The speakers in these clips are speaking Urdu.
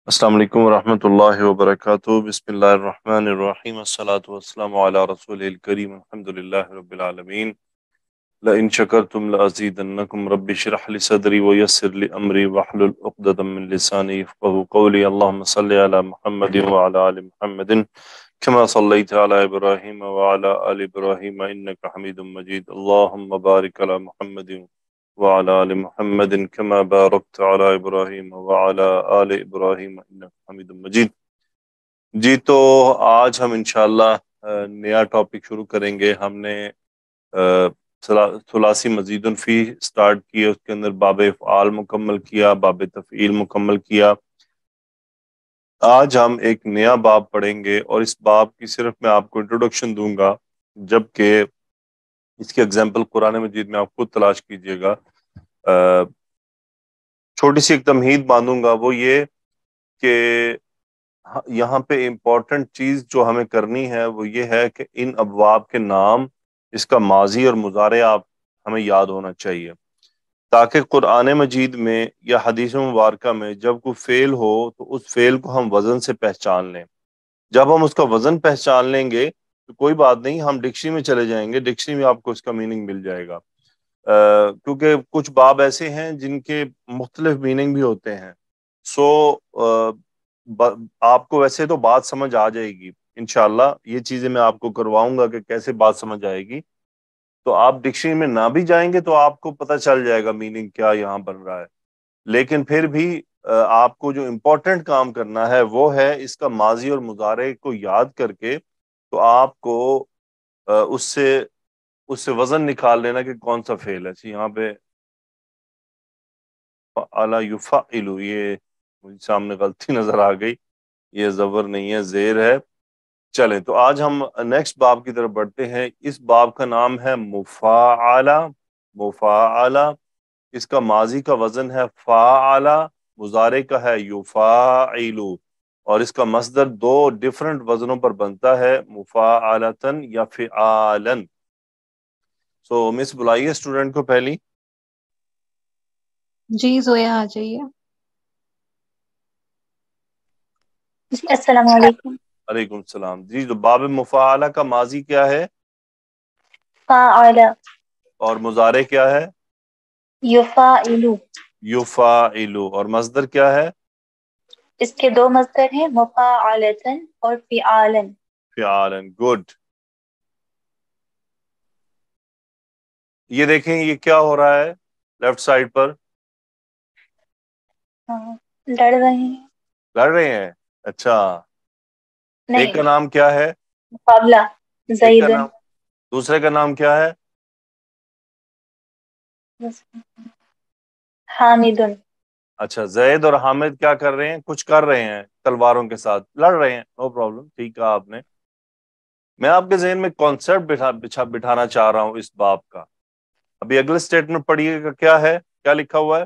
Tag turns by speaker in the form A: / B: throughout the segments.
A: السلام علیکم ورحمۃ اللہ وبرکاتہ، بسم اللہ الرحمن الرحیم، الصلاۃ والسلام علی رسول الکریم، الحمد للہ رب العالمین، لئن شکرتم لازیدنکم، رب اشرح لی صدری ویسر لی امری واحلل عقدۃ من لسانی یفقهوا قولی، اللہم صلی علی محمد وعلی آل محمد كما صلیت علی ابراہیم وعلی آل ابراہیم انک حمید مجید، اللہم بارک علی محمد وعلى آل محمد كما باركت على ابراہیم وعلى آل ابراہیم انک حمید مجید۔ جی تو آج ہم انشاءاللہ نیا ٹاپک شروع کریں گے۔ ہم نے ثلاثی مزید فی سٹارٹ کیے، اس کے اندر باب افعال مکمل کیا، باب تفعیل مکمل کیا۔ آج ہم ایک نیا باب پڑھیں گے اور اس باب کی صرف میں آپ کو انٹروڈکشن دوں گا، جبکہ اس کی اگزامپل قرآن مجید میں آپ خود تلاش کیجئے گا۔ چھوٹی سی ایک تمہید باندھوں گا، وہ یہ کہ یہاں پہ امپورٹنٹ چیز جو ہمیں کرنی ہے وہ یہ ہے کہ ان ابواب کے نام، اس کا ماضی اور مضارع آپ ہمیں یاد ہونا چاہیے، تاکہ قرآن مجید میں یا حدیث مبارکہ میں جب کوئی فعل ہو تو اس فعل کو ہم وزن سے پہچان لیں۔ جب ہم اس کا وزن پہچان لیں گے تو کوئی بات نہیں، ہم ڈکشنری میں چلے جائیں گے، ڈکشنری میں آپ کو اس کا میننگ مل جائے گا، کیونکہ کچھ باب ایسے ہیں جن کے مختلف میننگ بھی ہوتے ہیں۔ سو آپ کو ویسے تو بات سمجھ آ جائے گی انشاءاللہ، یہ چیزیں میں آپ کو کرواؤں گا کہ کیسے بات سمجھ آئے گی۔ تو آپ ڈکشنری میں نہ بھی جائیں گے تو آپ کو پتہ چل جائے گا میننگ کیا یہاں بن رہا ہے، لیکن پھر بھی آپ کو جو امپورٹنٹ کام کرنا ہے وہ ہے اس کا ماضی اور مضارع کو یاد کر کے، تو آپ کو اس سے وزن نکال لینا کہ کون سا فعل ہے۔ یہاں پہ فعل یفعل، یہ مجھے سامنے غلطی نظر آ گئی، یہ زبر نہیں ہے، زیر ہے۔ چلیں تو آج ہم نیکسٹ باب کی طرف بڑھتے ہیں۔ اس باب کا نام ہے مفاعلہ۔ مفاعلہ، اس کا ماضی کا وزن ہے فاعلہ، مضارع کا ہے یفاعل، اور اس کا مصدر دو ڈیفرنٹ وزنوں پر بنتا ہے، مفاعلتن یا فعالن۔ سو مس بلائیے اسٹوڈنٹ کو پہلی۔
B: جی زویا آ جائیے۔
C: جی السلام علیکم۔
A: علیکم السلام۔ جی تو باب مفاعلہ کا ماضی کیا ہے
C: فاعل،
A: اور مضارع کیا ہے؟
C: یفاعل۔
A: یفاعل، اور مصدر کیا ہے؟
C: اس کے دو مصدر ہیں، مفاعلتن اور فعالن۔
A: فعالن، گڈ۔ یہ دیکھیں یہ کیا ہو رہا ہے لیفٹ سائڈ پر؟
C: لڑ رہے ہیں؟
A: لڑ رہے ہیں، اچھا۔ ایک
C: نہیں،
A: کا نام کیا ہے؟
C: مقابلہ،
A: ایک کا
C: زیدن۔
A: نام، دوسرے کا نام کیا ہے؟
C: حامدن۔
A: اچھا، زید اور حامد کیا کر رہے ہیں؟ کچھ کر رہے ہیں، تلواروں کے ساتھ لڑ رہے ہیں، نو پرابلم، ٹھیک کہا آپ نے۔ میں آپ کے ذہن میں کانسیپٹ بٹھانا چاہ رہا ہوں اس باب کا۔ ابھی اگلے اسٹیٹمنٹ پڑھیے گا، کیا ہے، کیا لکھا ہوا ہے؟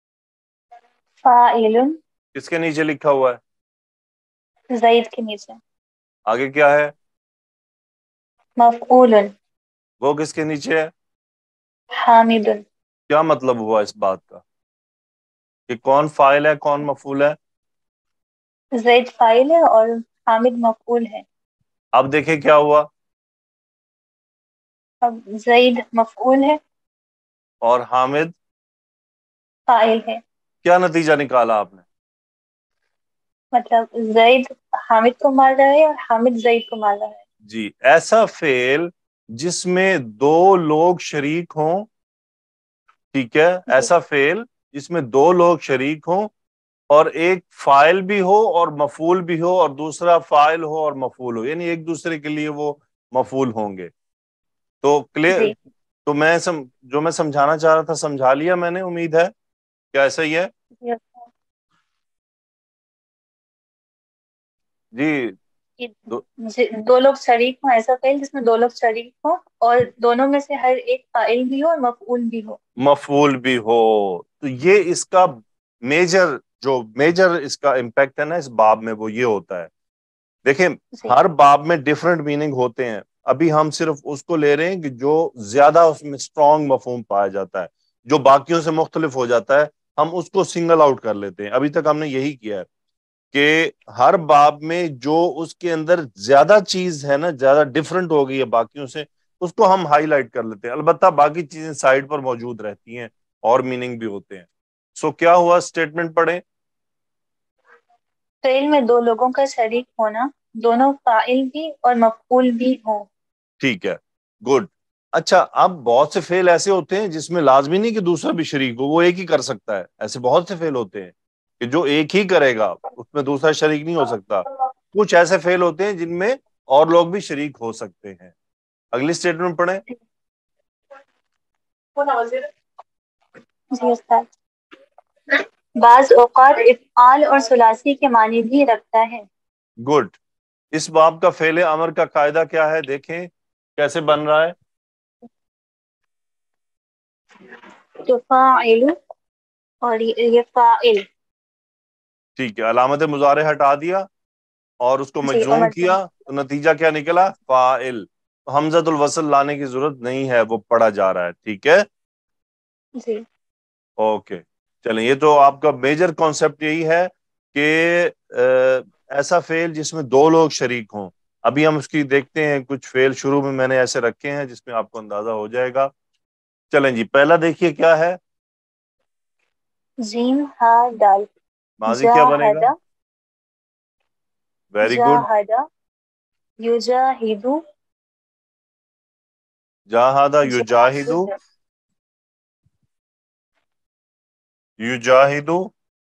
C: فاعل،
A: کس کے نیچے لکھا ہوا ہے؟
C: زید کے نیچے۔
A: آگے کیا ہے؟
C: مفعول،
A: وہ کس کے نیچے ہے؟
C: حامدن۔
A: کیا مطلب ہوا اس بات کا کہ کون فاعل ہے کون مفعول ہے؟
C: زید فاعل ہے اور حامد مفعول ہے۔
A: اب دیکھیں کیا ہوا،
C: اب زید مفعول ہے
A: اور حامد
C: فاعل ہے،
A: کیا نتیجہ نکالا آپ نے؟
C: مطلب زید حامد کو مار رہا ہے اور حامد زید کو مار رہا ہے۔
A: جی، ایسا فعل جس میں دو لوگ شریک ہوں، ٹھیک ہے،
C: جی
A: ایسا فعل جس میں دو لوگ شریک ہوں اور ایک فاعل بھی ہو اور مفعول بھی ہو اور دوسرا فاعل ہو اور مفعول ہو، یعنی ایک دوسرے کے لیے وہ مفعول ہوں گے۔ تو کلیئر؟
C: جی
A: تو جو میں سمجھانا چاہ رہا تھا سمجھا لیا میں نے، امید ہے کیا ایسا ہی ہے؟ جی
C: دو لوگ شریک ہوں، ایسا فعل جس میں دو لوگ شریک ہوں اور دونوں میں سے ہر ایک فاعل بھی ہو اور مفعول بھی ہو۔
A: مفعول بھی ہو، تو یہ اس کا میجر اس کا امپیکٹ ہے نا اس باب میں، وہ یہ ہوتا ہے۔ دیکھیں
C: جی
A: ہر باب میں ڈیفرنٹ میننگ ہوتے ہیں، ابھی ہم صرف اس کو لے رہے ہیں کہ جو زیادہ اس میں اسٹرانگ مفہوم پایا جاتا ہے، جو باقیوں سے مختلف ہو جاتا ہے، ہم اس کو سنگل آؤٹ کر لیتے ہیں۔ ابھی تک ہم نے یہی کیا ہے۔ کہ ہر باب میں جو اس کے اندر زیادہ چیز ہے نا، زیادہ ڈفرنٹ ہو گئی ہے باقیوں سے، اس کو ہم ہائی لائٹ کر لیتے ہیں. البتہ باقی چیزیں سائڈ پر موجود رہتی ہیں اور میننگ بھی ہوتے ہیں. سو کیا ہوا، اسٹیٹمنٹ پڑھیں.
C: فعل میں دو لوگوں کا شریک ہونا، دونوں فاعل بھی اور مفعول بھی ہوں.
A: ٹھیک ہے، گڈ. اچھا، اب بہت سے فعل ایسے ہوتے ہیں جس میں لازمی نہیں کہ دوسرا بھی شریک ہو، وہ ایک ہی کر سکتا ہے. ایسے بہت سے فعل ہوتے ہیں کہ جو ایک ہی کرے گا، اس میں دوسرا شریک نہیں ہو سکتا. کچھ ایسے فعل ہوتے ہیں جن میں اور لوگ بھی شریک ہو سکتے ہیں. اگلی اسٹیٹمنٹ پڑھیں.
C: جی استاد. بعض اوقات افعال اور ثلاثی کے معنی بھی رکھتا ہے.
A: گڈ. اس باب کا فعل امر کا قاعدہ کیا ہے؟ دیکھیں کیسے بن رہا ہے.
C: تفاعل اور یہ فاعل.
A: ٹھیک ہے، علامت مضارع ہٹا دیا اور اس کو
C: جی، اور
A: مجزوم
C: مجزوم.
A: کیا تو نتیجہ کیا نکلا؟ فاعل. حمزۃ الوصل لانے کی ضرورت نہیں ہے، وہ پڑھا جا رہا ہے. ٹھیک ہے،
C: جی.
A: اوکے. چلیں، یہ تو آپ کا میجر کانسیپٹ یہی ہے کہ ایسا فعل جس میں دو لوگ شریک ہوں. ابھی ہم اس کی دیکھتے ہیں. کچھ فعل شروع میں نے ایسے رکھے ہیں جس میں آپ کو اندازہ ہو جائے گا. چلیں جی، پہلا دیکھیے کیا ہے.
C: جیم ہا دال.
A: ماضی کیا بنے گا؟
C: جاہد.
A: Very good.
C: جاہد یجاہدو.
A: جاہدہ یجاہدو. یجاہدو.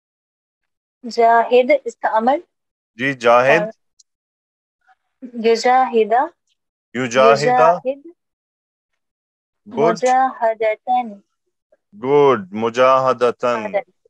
C: جاہد اس کا عمل.
A: جی، جاہد.
C: اور یجاہدہ.
A: یجاہدہ.
C: یجاہد.
A: گڈ.
C: مجاہدتن.
A: گڈ. مجاہدتن.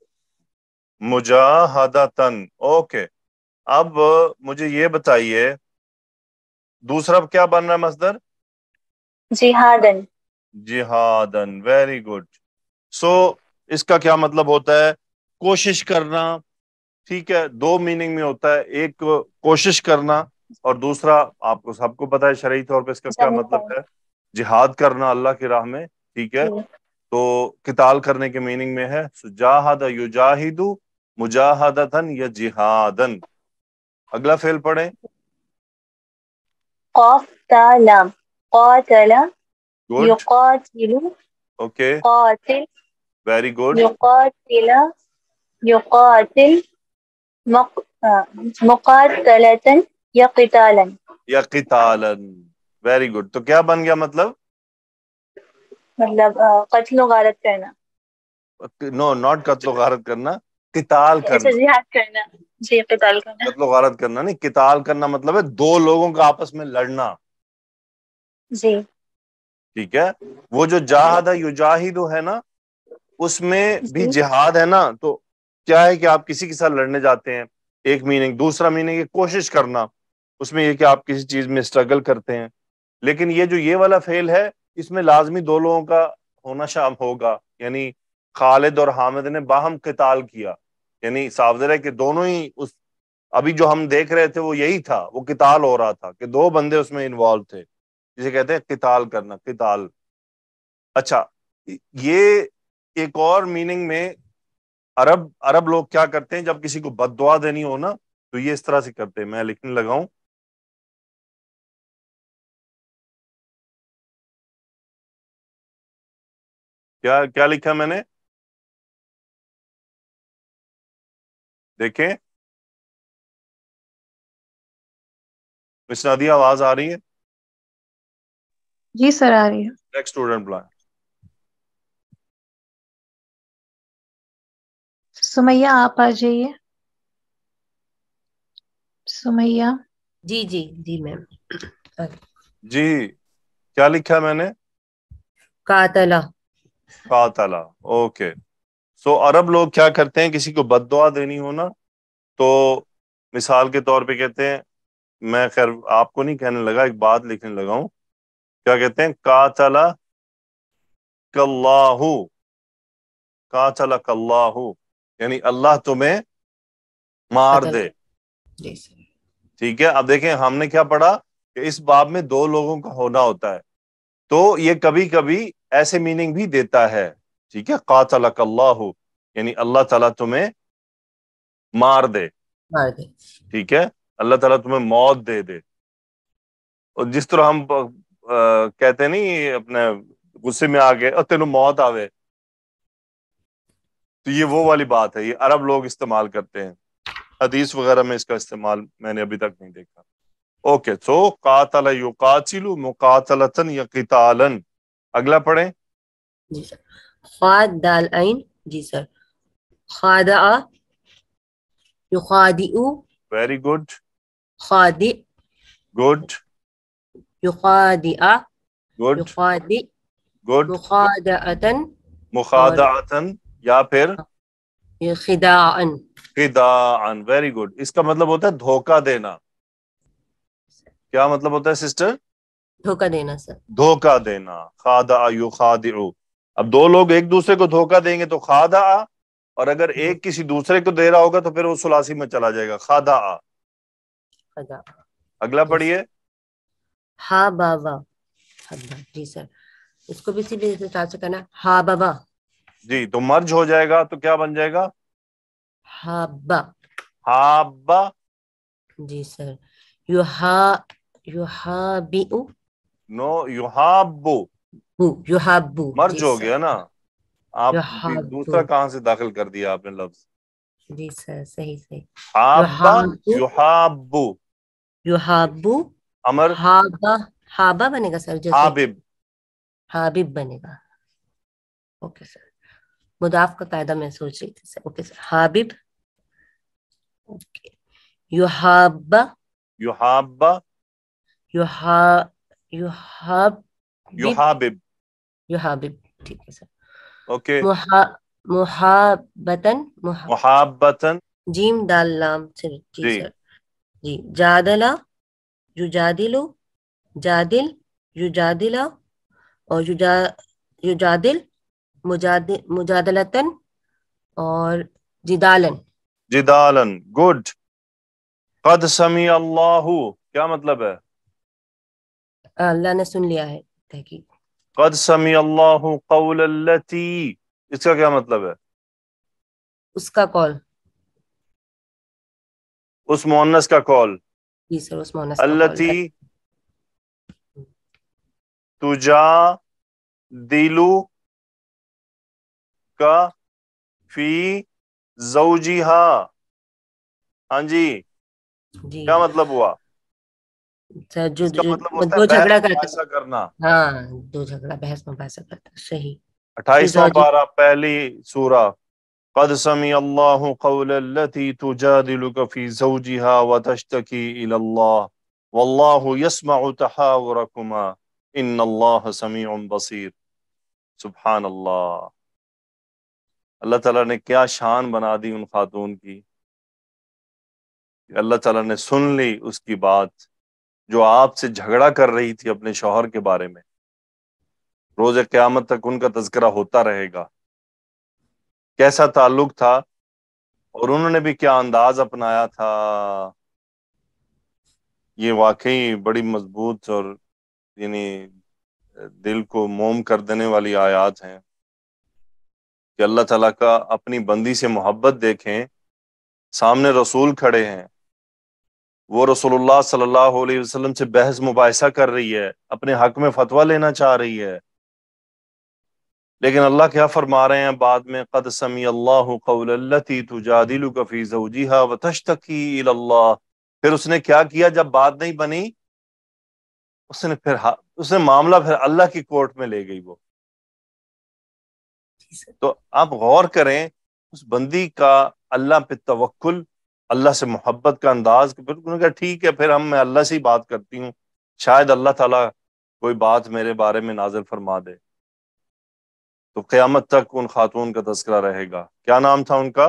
A: مجاہدتن. اوکے. اب مجھے یہ بتائیے دوسرا کیا بن رہا ہے مصدر؟
C: جہادن.
A: جہادن. Very good. سو اس کا کیا مطلب ہوتا ہے؟ کوشش کرنا. ٹھیک ہے، دو میننگ میں ہوتا ہے. ایک کوشش کرنا اور دوسرا آپ کو سب کو پتا ہے شرعی طور پہ اس کا کیا
C: جنگ
A: مطلب
C: کرنا.
A: ہے. جہاد کرنا اللہ کی راہ میں. ٹھیک ہے،
C: جی.
A: تو قتال کرنے کے میننگ میں ہے. جاہد یجاہد مجاہدتن یا جہادن. اگلا فعل پڑھیں.
C: قاتل. قاتل
A: گڈ.
C: یقاتل.
A: اوکے،
C: قاتل.
A: Very good.
C: يقاتل. يقاتل. مقاتلة یا قتالا.
A: یا قتالن. Very good. تو کیا بن گیا مطلب؟
C: مطلب قتل و غارت کرنا.
A: نو، ناٹ قتل و غارت کرنا، قتال
C: ایسا
A: کرنا.
C: جہاد کرنا. جی، قتال کرنا.
A: قتل و غارت کرنا نہیں، قتال کرنا مطلب ہے دو لوگوں کا آپس میں لڑنا.
C: جی.
A: ٹھیک ہے، وہ جو جاہد یجاہد ہے نا، اس میں بھی
C: جی.
A: جہاد ہے نا. تو کیا ہے کہ آپ کسی کے ساتھ لڑنے جاتے ہیں، ایک میننگ. دوسرا میننگ یہ کوشش کرنا، اس میں یہ کہ آپ کسی چیز میں اسٹرگل کرتے ہیں. لیکن یہ جو یہ والا فعل ہے، اس میں لازمی دو لوگوں کا ہونا شامل ہوگا. یعنی خالد اور حامد نے باہم قتال کیا، یعنی صاف ظاہر ہے کہ دونوں ہی اس ابھی جو ہم دیکھ رہے تھے وہ یہی تھا، وہ قتال ہو رہا تھا کہ دو بندے اس میں انوالو تھے، جسے کہتے ہیں قتال کرنا، قتال. اچھا، یہ ایک اور میننگ میں عرب لوگ کیا کرتے ہیں جب کسی کو بد دعا دینی ہو نا، تو یہ اس طرح سے کرتے ہیں. میں لکھنے لگاؤں. کیا کیا لکھا میں نے؟ دیکھیں مس نادیہ، آواز آ رہی ہے؟
B: جی سر، آ رہی ہے.
A: نیکسٹ اسٹوڈنٹ بلائیں.
B: سمیہ آپ آ جائیے. سمیہ.
D: جی جی جی میم.
A: جی، کیا لکھا میں نے؟
D: قاتلہ.
A: قاتلہ. اوکے. سو عرب لوگ کیا کرتے ہیں، کسی کو بد دعا دینی ہو نا، تو مثال کے طور پہ کہتے ہیں، میں خیر آپ کو نہیں کہنے لگا، ایک بات لکھنے لگا ہوں. کیا کہتے ہیں؟ قاتلہ کاللہ. قاتلہ کاللہ یعنی اللہ تمہیں مار
D: قتل.
A: دے.
D: جی سر.
A: ٹھیک ہے، اب دیکھیں ہم نے کیا پڑھا کہ اس باب میں دو لوگوں کا ہونا ہوتا ہے، تو یہ کبھی کبھی ایسے میننگ بھی دیتا ہے. ٹھیک ہے، قاتلک اللہ یعنی اللہ تعالیٰ تمہیں مار دے.
D: مار دے.
A: ٹھیک ہے، اللہ تعالیٰ تمہیں موت دے دے. اور جس طرح ہم کہتے نہیں اپنے غصے میں آ گئے اور تینوں موت آوے، تو یہ وہ والی بات ہے، یہ عرب لوگ استعمال کرتے ہیں. حدیث وغیرہ میں اس کا استعمال میں نے ابھی تک نہیں دیکھا. اوکے، سو قاتل یقاتل مقاتلتن یا قتالن. اگلا پڑھیں.
D: جی سر. خاد دال عین. جی سر. خادع یخادع.
A: ویری گڈ،
D: خادع
A: گڈ،
D: یخادع.
A: گڈ،
D: یخادع
A: گڈ.
D: مخادعتن اور
A: مخادعتن یا پھر
D: خداعا.
A: خداعن. Very good. اس کا مطلب ہوتا ہے دھوکہ دینا. کیا مطلب ہوتا ہے سسٹر؟
D: دھوکہ دینا سر.
A: دھوکہ دینا. خادع یخادع. اب دو لوگ ایک دوسرے کو دھوکہ دیں گے تو خادع، اور اگر ایک کسی دوسرے کو دے رہا ہوگا تو پھر وہ ثلاثی میں چلا جائے گا، خادع.
D: خدا.
A: اگلا پڑھیے.
D: ہا بابا. جی سر. اس کو بھی اسی لیے اسٹارٹ سے کرنا ہا بابا.
A: جی، تو مرج ہو جائے گا تو کیا بن جائے گا؟
D: ہابا.
A: حابہ.
D: جی سر. یحابئ.
A: نو، یحابو.
D: یحابو.
A: مرج
D: جی
A: ہو
D: سر.
A: گیا نا. آپ
D: یحابو.
A: دوسرا کہاں سے داخل کر دیا آپ نے لفظ؟
D: جی سر صحیح صحیح.
A: حابہ
D: یحابو.
A: یحابو.
D: یحابو.
A: امر
D: ہابا. ہابا بنے گا سر جیسے
A: حابب.
D: حابب بنے گا. Okay sir. مضاف کا قاعدہ میں سوچ رہی تھی سر. Okay sir. حابب. اوکے. یحابہ.
A: یحابہ.
D: یحابب.
A: یحابب.
D: یحابب. ٹھیک ہے سر.
A: اوکے.
D: محابتن.
A: محابتن.
D: جیم دال لام سر. جی
A: جی،
D: سر. جی. جادلہ. یجادلو. جادل. یجادلہ. اور یجادل. مجادلتن. اور جدالن.
A: جدالن. گڈ. قد سمیع اللہ. کیا مطلب ہے؟
D: اللہ نے سن لیا ہے. تحقیق.
A: قد سمیع اللہ قول التی. اس کا کیا مطلب ہے؟
D: اس کا کال.
A: اس مؤنث کا کال.
D: جی سر. اس مونس کا کال.
A: التی تجادلو کا فی زوجہا. ہاں جی،
D: جی
A: کیا مطلب ہوا؟
D: سر.
A: اس کا مطلب ہوتا
D: دو
A: ہے
D: جھگڑا
A: بحث
D: کرتا.
A: مباحثہ کرنا.
D: ہاں دو جھگڑا بحث مباحثہ کرتا. صحیح.
A: 28واں پارہ پہلی سورہ. قد سمع اللہ قول التی تجادلک فی زوجہا وتشتکی الی اللہ واللہ یسمع تحاورکما ان اللہ سمیع بصیر. سبحان اللہ. اللہ تعالیٰ نے کیا شان بنا دی ان خاتون کی. اللہ تعالیٰ نے سن لی اس کی بات جو آپ سے جھگڑا کر رہی تھی اپنے شوہر کے بارے میں. روز قیامت تک ان کا تذکرہ ہوتا رہے گا. کیسا تعلق تھا اور انہوں نے بھی کیا انداز اپنایا تھا. یہ واقعی بڑی مضبوط اور یعنی دل کو موم کر دینے والی آیات ہیں کہ اللہ تعالیٰ کا اپنی بندی سے محبت دیکھیں. سامنے رسول کھڑے ہیں، وہ رسول اللہ صلی اللہ علیہ وسلم سے بحث مباحثہ کر رہی ہے، اپنے حق میں فتویٰ لینا چاہ رہی ہے، لیکن اللہ کیا فرما رہے ہیں بعد میں؟ قد سمیع اللہ قول التی تجادلک فی زوجہا وتشتکی الی اللہ. پھر اس نے کیا کیا جب بات نہیں بنی؟ اس نے معاملہ پھر اللہ کی کورٹ میں لے گئی وہ. تو آپ غور کریں اس بندی کا اللہ پہ توکل، اللہ سے محبت کا انداز. پھر انہوں نے کہا ٹھیک ہے پھر میں اللہ سے ہی بات کرتی ہوں، شاید اللہ تعالیٰ کوئی بات میرے بارے میں نازل فرما دے. تو قیامت تک ان خاتون کا تذکرہ رہے گا. کیا نام تھا ان کا؟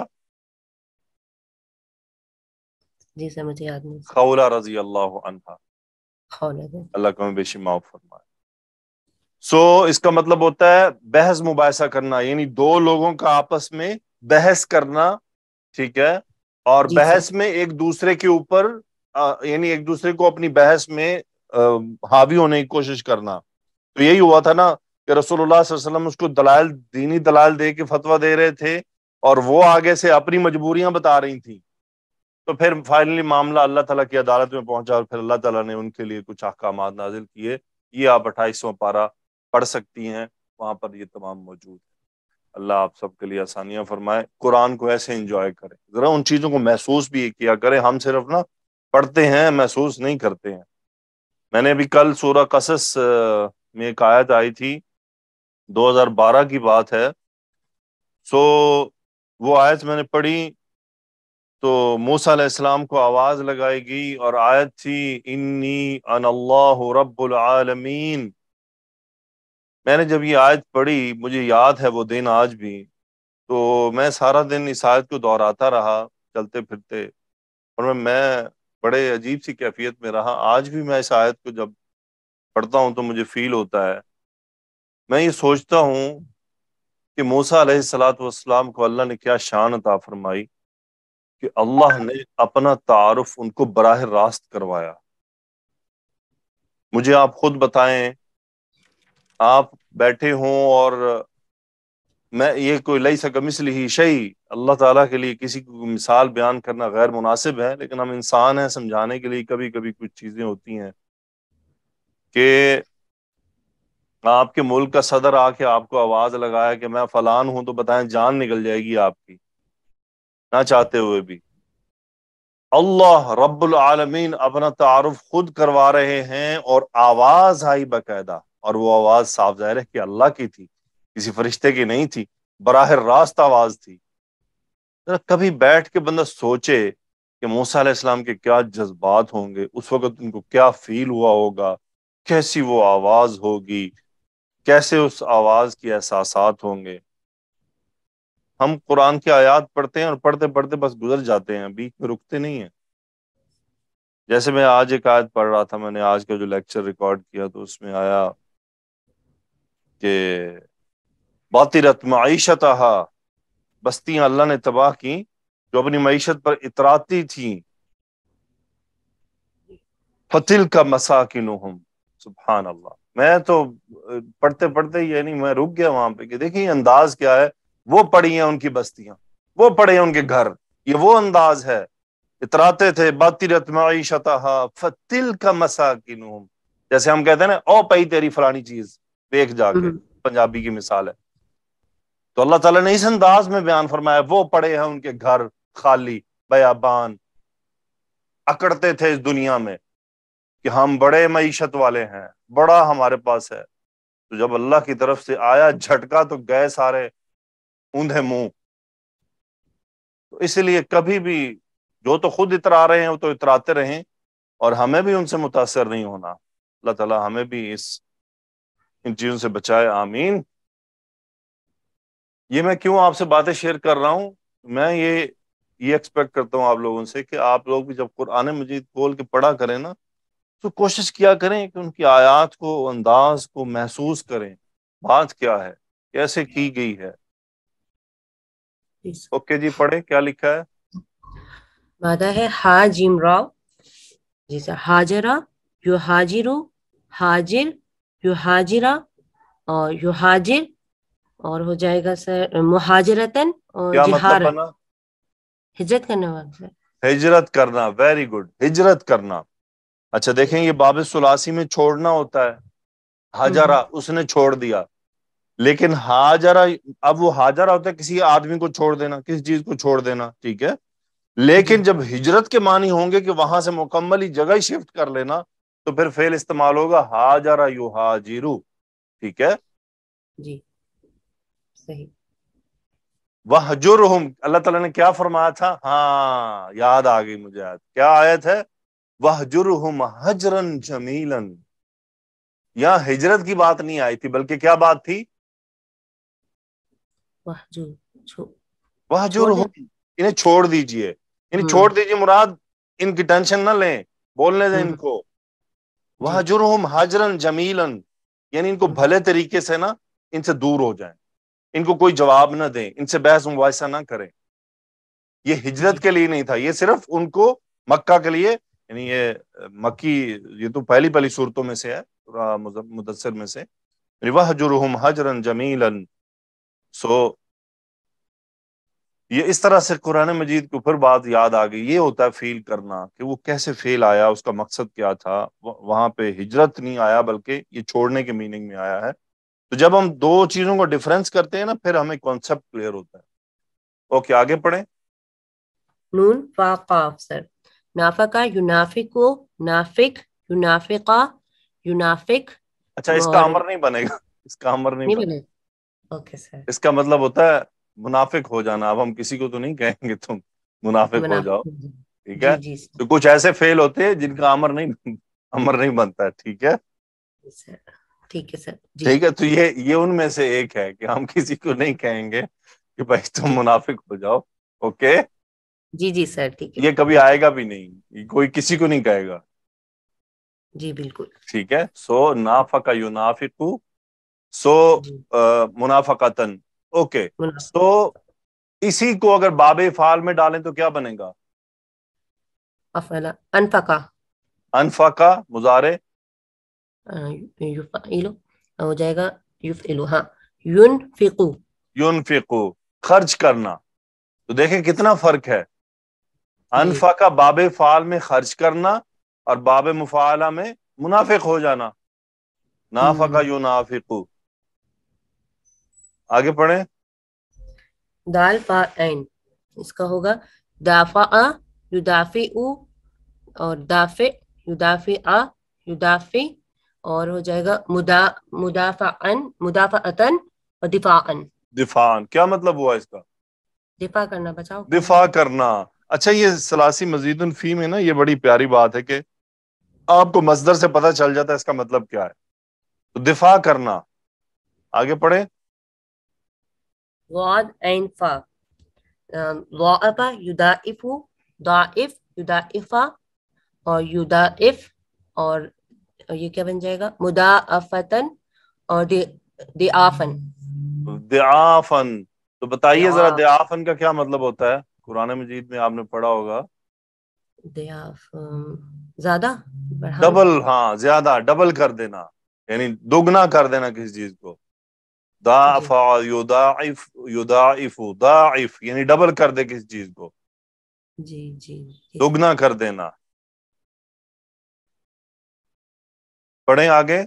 D: جی سر مجھے یاد نہیں.
A: خولہ رضی اللہ عنہا.
D: خولہ.
A: اللہ کو ہمیں بے شمار فرمائے. سو اس کا مطلب ہوتا ہے بحث مباحثہ کرنا، یعنی دو لوگوں کا آپس میں بحث کرنا. ٹھیک ہے. اور
D: جی
A: بحث
D: سر.
A: میں ایک دوسرے کے اوپر یعنی ایک دوسرے کو اپنی بحث میں حاوی ہونے کی کوشش کرنا. تو یہی ہوا تھا نا کہ رسول اللہ صلی اللہ علیہ وسلم اس کو دلائل، دینی دلائل دے کے فتویٰ دے رہے تھے اور وہ آگے سے اپنی مجبوریاں بتا رہی تھیں. تو پھر فائنلی معاملہ اللہ تعالیٰ کی عدالت میں پہنچا اور پھر اللہ تعالیٰ نے ان کے لیے کچھ احکامات نازل کیے. یہ آپ 28واں پارہ پڑھ سکتی ہیں, وہاں پر یہ تمام موجود ہے. اللہ آپ سب کے لیے آسانیاں فرمائے. قرآن کو ایسے انجوائے کریں, ذرا ان چیزوں کو محسوس بھی کیا کریں. ہم صرف نا پڑھتے ہیں, محسوس نہیں کرتے ہیں. میں نے ابھی کل سورہ قصص میں ایک آیت آئی تھی, 2012 کی بات ہے. وہ آیت میں نے پڑھی تو موسیٰ علیہ السلام کو آواز لگائی گئی اور آیت تھی انی انا اللہ رب العالمین. میں نے جب یہ آیت پڑھی, مجھے یاد ہے وہ دن آج بھی, تو میں سارا دن اس آیت کو دہراتا رہا چلتے پھرتے, اور میں بڑے عجیب سی کیفیت میں رہا. آج بھی میں اس آیت کو جب پڑھتا ہوں تو مجھے فیل ہوتا ہے. میں یہ سوچتا ہوں کہ موسیٰ علیہ السلام کو اللہ نے کیا شان عطا فرمائی کہ اللہ نے اپنا تعارف ان کو براہ راست کروایا. مجھے آپ خود بتائیں, آپ بیٹھے ہوں اور میں یہ کوئی لیس کمثلہ شیء, اللہ تعالیٰ کے لیے کسی کو مثال بیان کرنا غیر مناسب ہے, لیکن ہم انسان ہیں, سمجھانے کے لیے کبھی کبھی کچھ چیزیں ہوتی ہیں کہ آپ کے ملک کا صدر آ کے آپ کو آواز لگایا کہ میں فلان ہوں, تو بتائیں جان نکل جائے گی آپ کی نہ چاہتے ہوئے بھی. اللہ رب العالمین اپنا تعارف خود کروا رہے ہیں اور آواز آئی باقاعدہ, اور وہ آواز صاف ظاہر ہے کہ اللہ کی تھی, کسی فرشتے کی نہیں تھی, براہ راست آواز تھی. کبھی بیٹھ کے بندہ سوچے کہ موسیٰ علیہ السلام کے کیا جذبات ہوں گے اس وقت, ان کو کیا فیل ہوا ہوگا, کیسی وہ آواز ہوگی, کیسے اس آواز کی احساسات ہوں گے. ہم قرآن کی آیات پڑھتے ہیں اور پڑھتے پڑھتے بس گزر جاتے ہیں, بیچ میں رکتے نہیں ہیں. جیسے میں آج ایک آیت پڑھ رہا تھا, میں نے آج کا جو لیکچر ریکارڈ کیا تو اس میں آیا کہ باطرت معیشتہا, بستیاں اللہ نے تباہ کی جو اپنی معیشت پر اتراتی تھیں. فَتِلْكَ مَسَاكِنُهُمْ, سبحان اللہ. میں تو پڑھتے پڑھتے یعنی میں رک گیا وہاں پہ کہ دیکھیں یہ انداز کیا ہے. وہ پڑی ہیں ان کی بستیاں, وہ پڑے ہیں ان کے گھر, یہ وہ انداز ہے. اتراتے تھے باطرت معیشتہا فَتِلْكَ مَسَاكِنُهُمْ, جیسے ہم کہتے ہیں نا او پئی تیری فلانی چیز, دیکھ جا کے, پنجابی کی مثال ہے. تو اللہ تعالیٰ نے اس انداز میں بیان فرمایا وہ پڑے ہیں ان کے گھر خالی بیابان, اکڑتے تھے اس دنیا میں کہ ہم بڑے معیشت والے ہیں, بڑا ہمارے پاس ہے. تو جب اللہ کی طرف سے آیا جھٹکا تو گئے سارے اوندھے منہ. تو اس لیے کبھی بھی جو تو خود اترا رہے ہیں وہ تو اتراتے رہیں, اور ہمیں بھی ان سے متاثر نہیں ہونا. اللہ تعالیٰ ہمیں بھی ان چیزوں سے بچائے, آمین. یہ میں کیوں آپ سے باتیں شیئر کر رہا ہوں, میں یہ ایکسپیکٹ کرتا ہوں آپ لوگوں سے کہ آپ لوگ بھی جب قرآن مجید کھول کے پڑھا کریں نا تو کوشش کیا کریں کہ ان کی آیات کو, انداز کو محسوس کریں, بات کیا ہے, کیسے کی گئی ہے. اوکے جی, پڑھیں کیا لکھا ہے.
D: مادہ ہے ہا جیم راو, جیسے ہاجرہ, یو ہاجرو, حاجر, یو ہاجرہ, اور یو حاجر, اور ہو جائے گا سر مہاجرتن اور
A: کیا مطلب
D: جہارت,
A: بنا؟
D: ہجرت کرنے والا سر.
A: ہجرت کرنا, ویری گڈ, ہجرت کرنا. اچھا دیکھیں, یہ باب ثلاثی میں چھوڑنا ہوتا ہے. ہاجرہ اس نے چھوڑ دیا, لیکن ہاجرہ, اب وہ ہاجرہ ہوتا ہے کسی آدمی کو چھوڑ دینا, کسی چیز کو چھوڑ دینا, ٹھیک ہے. لیکن جب ہجرت کے معنی ہوں گے کہ وہاں سے مکمل ہی جگہ ہی شفٹ کر لینا, تو پھر فعل استعمال ہوگا ہاجرہ یہاجرو, ٹھیک ہے.
D: جی صحیح.
A: وَہْجُرْهُمْ, اللہ تعالیٰ نے کیا فرمایا تھا, ہاں یاد آ گئی مجھے آیت, کیا آیت ہے, وَہْجُرْهُمْ حَجْرًا جَمِيلًا. یہاں ہجرت کی بات نہیں آئی تھی, بلکہ کیا بات تھی, وَہْجُرْهُمْ, انہیں چھوڑ دیجئے, انہیں چھوڑ دیجئے مراد ان کی ٹینشن نہ لیں, بولنے دیں ان کو. وَہْجُرْهُمْ حَجْرًا جَمِيلًا, یعنی ان کو بھلے طریقے سے نا ان سے دور ہو جائیں, ان کو کوئی جواب نہ دیں, ان سے بحث مباحثہ نہ کریں. یہ ہجرت کے لیے نہیں تھا, یہ صرف ان کو مکہ کے لیے, یعنی یہ مکی, یہ تو پہلی صورتوں میں سے ہے مدثر میں سے. وَہْجُرْهُمْ حَجْرًا جَمِيلًا. سو یہ اس طرح سے قرآن مجید کے اوپر بات یاد آ گئی. یہ ہوتا ہے فیل کرنا کہ وہ کیسے فیل آیا, اس کا مقصد کیا تھا. وہاں پہ ہجرت نہیں آیا بلکہ یہ چھوڑنے کے میننگ میں آیا ہے. تو جب ہم دو چیزوں کو ڈیفرنس کرتے ہیں نا پھر ہمیں کانسیپٹ کلیئر ہوتا ہے. اوکے آگے پڑھیں.
D: نون فا قاف سر. نافقہ ینافقو, نافق ینافقہ, ینافق.
A: اچھا اس کا امر نہیں بنے گا, اس کا امر نہیں بنے
D: بنے. Okay sir.
A: اس کا مطلب ہوتا ہے منافق ہو جانا. اب ہم کسی کو تو نہیں کہیں گے تم منافق ہو جاؤ, ٹھیک ہے.
D: جی
A: تو کچھ ایسے فیل ہوتے ہیں جن کا امر نہیں بنتا ہے, ٹھیک ہے.
D: سر. ٹھیک ہے سر. جی
A: ٹھیک ہے, تو یہ ان میں سے ایک ہے کہ ہم کسی کو نہیں کہیں گے کہ بھائی تم منافق ہو جاؤ. اوکے
D: جی جی سر ٹھیک ہے.
A: یہ کبھی آئے گا بھی نہیں, کوئی کسی کو نہیں کہے گا.
D: جی بالکل
A: ٹھیک ہے. سو نافق ینافق, سو منافقتن. اوکے تو اسی کو اگر باب فعال میں ڈالیں تو کیا بنے گا؟
D: افعلا انفقا.
A: انفقا مضارع
D: یفعلو ہو جائے گا یفعلو. ہاں ینفقو.
A: ینفقو خرچ کرنا. تو دیکھیں کتنا فرق ہے. انفقا باب فعال میں خرچ کرنا اور باب مفعلہ میں منافق ہو جانا. نافقا ینافقو. آگے پڑھیں.
D: دال فا عین, اس کا ہوگا دافع یدافع, اور دافع یدافع یدافع, اور ہو جائے گا مدافعن مدافعتن اور دفاعن.
A: دفاعن کیا مطلب ہوا اس کا؟
D: دفاع کرنا, بچاؤ.
A: دفاع کرنا. اچھا یہ ثلاثی مزید فی میں نا یہ بڑی پیاری بات ہے کہ آپ کو مصدر سے پتہ چل جاتا ہے اس کا مطلب کیا ہے. تو دفاع کرنا. آگے پڑھیں.
D: ضاد عین فا, ضاعف یضاعف, ضاعف یضاعفا اور یضاعف, اور یہ کیا بن جائے گا مضاعفتن اور ضعافن.
A: ضعافن. تو بتائیے ذرا ضعافن کا کیا مطلب ہوتا ہے؟ قرآن مجید میں آپ نے پڑھا ہوگا.
D: ضعاف زیادہ,
A: ڈبل. ہاں زیادہ, ڈبل کر دینا, یعنی دگنا کر دینا کسی چیز کو. ضاعف یضاعف یضاعف ضاعف یعنی ڈبل کر دے کسی چیز کو,
D: جی جی
A: دگنا کر دینا. پڑھیں آگے.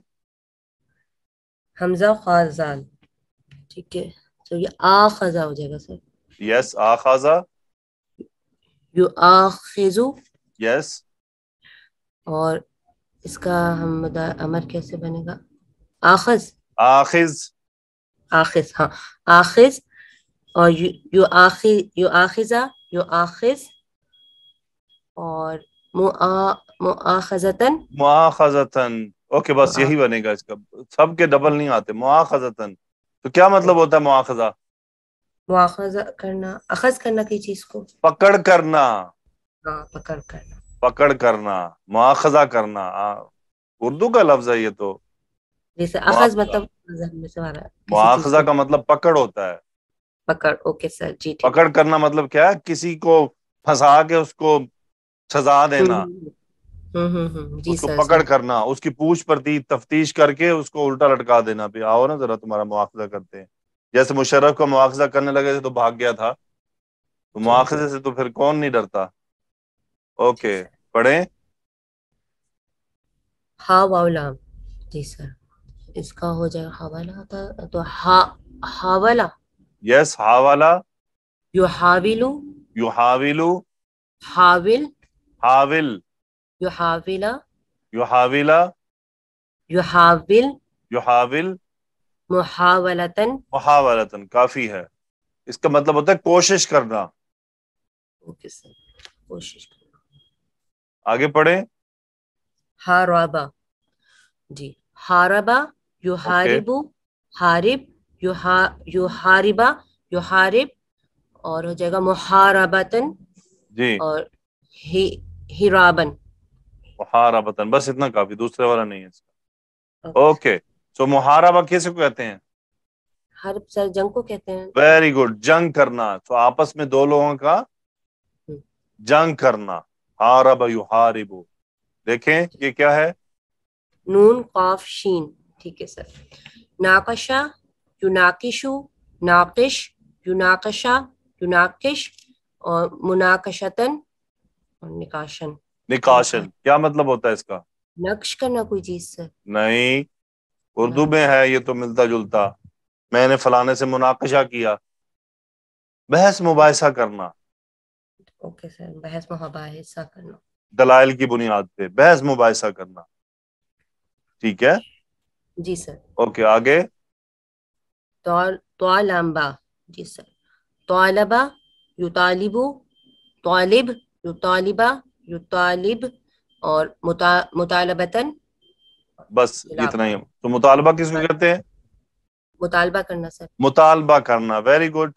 D: حمزہ خازال, ٹھیک ہے. تو یہ آخذہ ہو جائے گا سر.
A: یس آخذہ.
D: یؤاخذو.
A: یس.
D: اور اس کا ہم امر کیسے بنے گا؟ آخذ.
A: آخذ.
D: آخذ, ہاں آخذ. اور یؤاخذہ یؤاخذ, اور مؤاخذتن.
A: مؤاخذتن. اوکے بس یہی بنے گا اس کا, سب کے ڈبل نہیں آتے. مؤاخذتن تو کیا مطلب ہوتا ہے مؤاخذہ؟
D: مؤاخذہ کرنا, اخذ کرنا کی چیز کو,
A: پکڑ کرنا.
D: ہاں پکڑ کرنا.
A: پکڑ کرنا, مؤاخذہ کرنا. اردو کا لفظ ہے یہ تو.
D: جیسے اخذ مطلب
A: مؤاخذہ کا مطلب پکڑ ہوتا ہے.
D: پکڑ. اوکے سر جی.
A: پکڑ کرنا مطلب کیا ہے؟ کسی کو پھنسا کے اس کو سزا دینا,
D: جی
A: اس کو
D: سر.
A: پکڑ کرنا, اس کی پوچھ پرتی تفتیش کر کے اس کو الٹا لٹکا دینا. بھی آؤ نا ذرا تمہارا مؤاخذہ کرتے ہیں. جیسے مشرف کا مؤاخذہ کرنے لگے تھے تو بھاگ گیا تھا, تو مؤاخذے سے تو پھر کون نہیں ڈرتا. اوکے پڑھیں.
D: ہا واولام. جی سر اس کا ہو جائے گا حوالہ تھا تو حاولہ.
A: یس حاولہ.
D: یحاولو.
A: یحاولو.
D: حاول.
A: حاول.
D: یحاولہ.
A: یحاولہ.
D: یحاول.
A: یحاول.
D: محاولتن.
A: محاولتن کافی ہے. اس کا مطلب ہوتا ہے کوشش کرنا.
D: اوکے سر کوشش کرنا.
A: آگے پڑھیں.
D: حاربہ. جی حاربہ یحاربو, حارب یحاربہ یحارب, اور ہو جائے گا محاربتن.
A: جی
D: اور ہرابن.
A: محاربتن, بس اتنا کافی, دوسرے والا نہیں ہے اس کا. اوکے سو محاربہ کیسے کو کہتے ہیں؟
D: حرب سر جنگ کو کہتے ہیں.
A: ویری گڈ, جنگ کرنا. تو آپس میں دو لوگوں کا جنگ کرنا. حارب یحارب. دیکھیں یہ کیا ہے؟
D: نون قاف شین. ٹھیک ہے سر. ناقشہ یناقشو, ناقش یناقشہ युनाकिश और मुनाकशतन और निकाशन।
A: निकाशन क्या मतलब होता है इसका?
D: नक्श करना कोई चीज से।
A: नहीं, उर्दू में है ये तो मिलता जुलता। मैंने फलाने से मुनाकशा किया, बहस मुबाहिसा करना,
D: ओके सर, बहस मुबाहिसा करना।
A: दलाइल की बुनियाद पे बहस मुबाहिसा करना। ठीक है,
D: जी सर।
A: ओके आगे।
D: तौलबा, जी सर। तौलबा, युतालिबु, तालिब, युतालिबा, युतालिब और मुतालबतन।
A: बस इतना ही। तो मुतालबा किसको कहते हैं?
D: मुतालबा करना सर।
A: मुतालबा करना, वेरी गुड।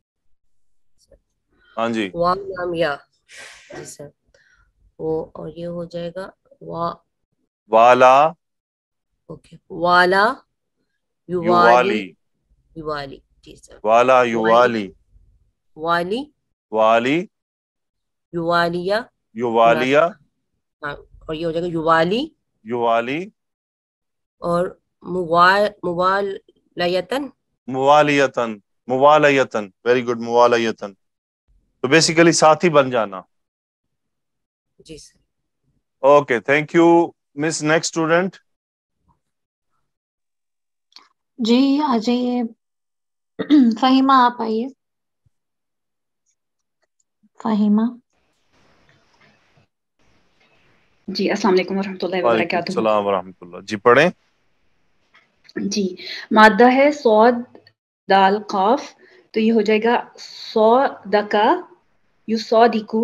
A: हाँ जी।
D: वाम या, जी सर। वो और ये हो जाएगा
A: वाला,
D: ओके, वाला युवाली,
A: युवाली,
D: युवाली, जी सर।
A: वाला
D: वाली,
A: युवाली,
D: वाली,
A: वाली
D: युवालिया,
A: युवालिया,
D: हाँ, और ये हो जाएगा युवाली
A: युवाली,
D: और मुवालयतन।
A: मुवालियतन, मुवालयतन, वेरी गुड, मुवालयतन। तो बेसिकली साथी बन जाना।
D: जी sir.
A: Okay, thank you miss. Next student.
B: जी आ जाइए। फहीमा आप आइए। फहीमा।
E: जी अस्सलाम वालेकुम वरहमतुल्लाहि
A: वालेकुम
E: वबरकातुहू।
A: सलाम वरहमतुल्लाह। जी पढ़ें।
E: जी मादा है सौद दाल काफ, तो ये हो जाएगा सौदका, युसौदिकु,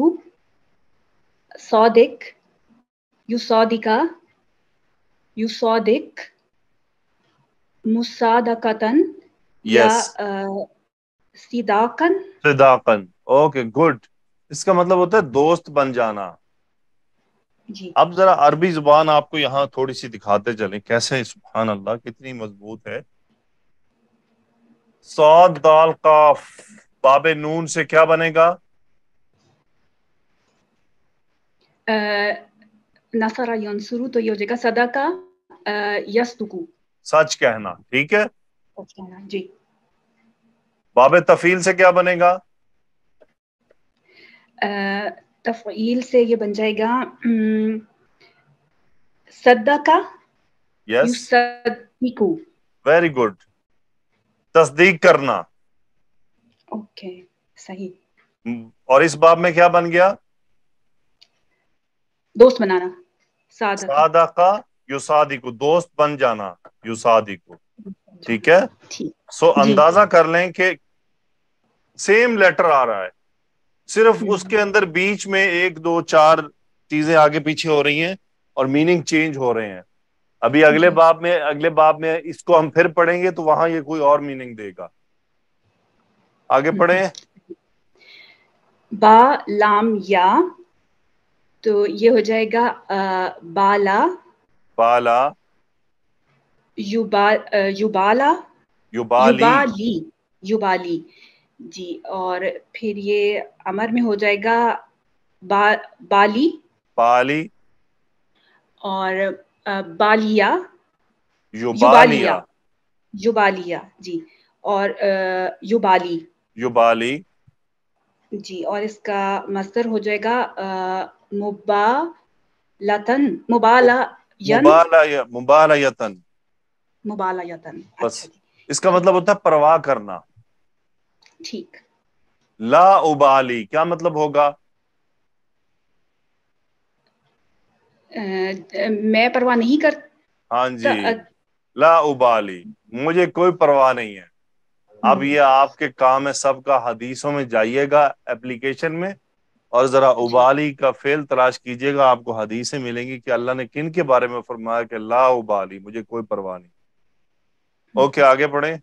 E: सौदिक, युसौदिका, युसौदिक, मुसादकतन या
A: यस,
E: सिदाकन।
A: सिदाकन। Okay good. इसका मतलब होता है दोस्त बन जाना।
E: जी
A: अब जरा अरबी जुबान आपको यहाँ थोड़ी सी दिखाते चलें कैसे, सुभान अल्लाह कितनी मजबूत है। सौद दाल काफ, बाबे नून से क्या बनेगा?
E: नसरा यंसुरु, तो ये हो जाएगा सदाका यस्तुकु।
A: सच कहना, ठीक है।
E: जी
A: बाबे तफील से क्या बनेगा?
E: तफ़ईल से ये बन जाएगा सद्दका
A: यस,
E: युसद्दिकु।
A: वेरी गुड, तस्दीक करना।
E: ओके सही।
A: और इस बाब में क्या बन गया?
E: दोस्त बनाना, सादका।
A: सादका युसादिकु, दोस्त बन जाना, युसादिकु। ठीक है।
E: ठीक।
A: सो
E: जी
A: अंदाजा कर लें कि सेम लेटर आ रहा है, सिर्फ उसके अंदर बीच में एक दो चार चीजें आगे पीछे हो रही हैं और मीनिंग चेंज हो रहे हैं। अभी अगले बाब में इसको हम फिर पढ़ेंगे तो वहां ये कोई और मीनिंग देगा। आगे पढ़ें।
E: बा लाम या, तो ये हो जाएगा बाला,
A: बाला,
E: युबाला,
A: युबाली,
E: युबाली, युबाली। जी और फिर ये अमर में हो जाएगा बाली
A: बाली,
E: और बालिया,
A: युबालिया,
E: युबालिया, युबालिया जी और युबाली।
A: युबाली,
E: जी और इसका मस्दर हो जाएगा मुबालतन, मुबालयन,
A: मुबालयतन।
E: मुबालयतन।
A: बस
E: अच्छा जी
A: इसका मतलब होता है परवाह करना।
E: ठीक।
A: ला उबाली क्या मतलब होगा?
E: मैं परवाह नहीं करता।
A: हाँ जी, ला उबाली, मुझे कोई परवाह नहीं है। अब ये आपके काम है सबका, हदीसों में जाइएगा एप्लीकेशन में और जरा उबाली का फेल तलाश कीजिएगा, आपको हदीसें मिलेंगी कि अल्लाह ने किन के बारे में फरमाया कि ला उबाली, मुझे कोई परवाह नहीं। ओके आगे बढ़े।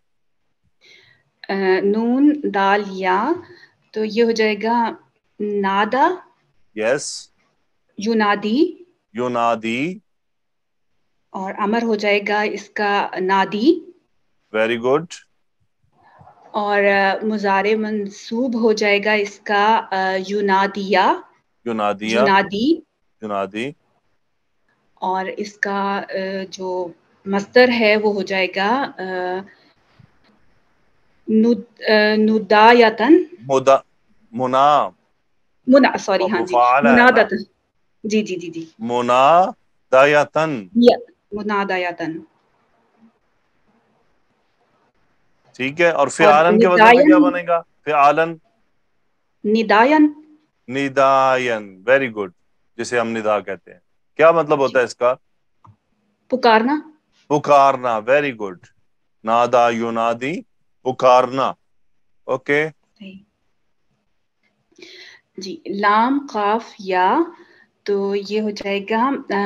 E: नून दाल या, तो ये हो जाएगा नादा,
A: यस,
E: युनादी
A: युनादी,
E: और अमर हो जाएगा इसका नादी
A: वेरी गुड,
E: और मुजारे मंसूब हो जाएगा इसका युनादिया,
A: युनादिया,
E: युनादी
A: युनादी,
E: और इसका जो मस्दर है वो हो जाएगा नुदायतन,
A: मुदा मुना
E: मुना, सॉरी, हाँ जी,
A: मुफाला है ना,
E: मुनादत, जी जी जी जी,
A: मुनादायतन,
E: मुनादायतन,
A: ठीक है। और
E: और
A: फिआलन के वजन पे क्या
E: निदायन,
A: बनेगा? फिआलन,
E: निदायन,
A: निदायन, वेरी गुड, जिसे हम निदा कहते हैं। क्या मतलब होता है इसका?
E: पुकारना,
A: पुकारना, वेरी गुड। नादा युनादी, पुकारना, ओके।
E: जी। लाम काफ या, तो ये हो जाएगा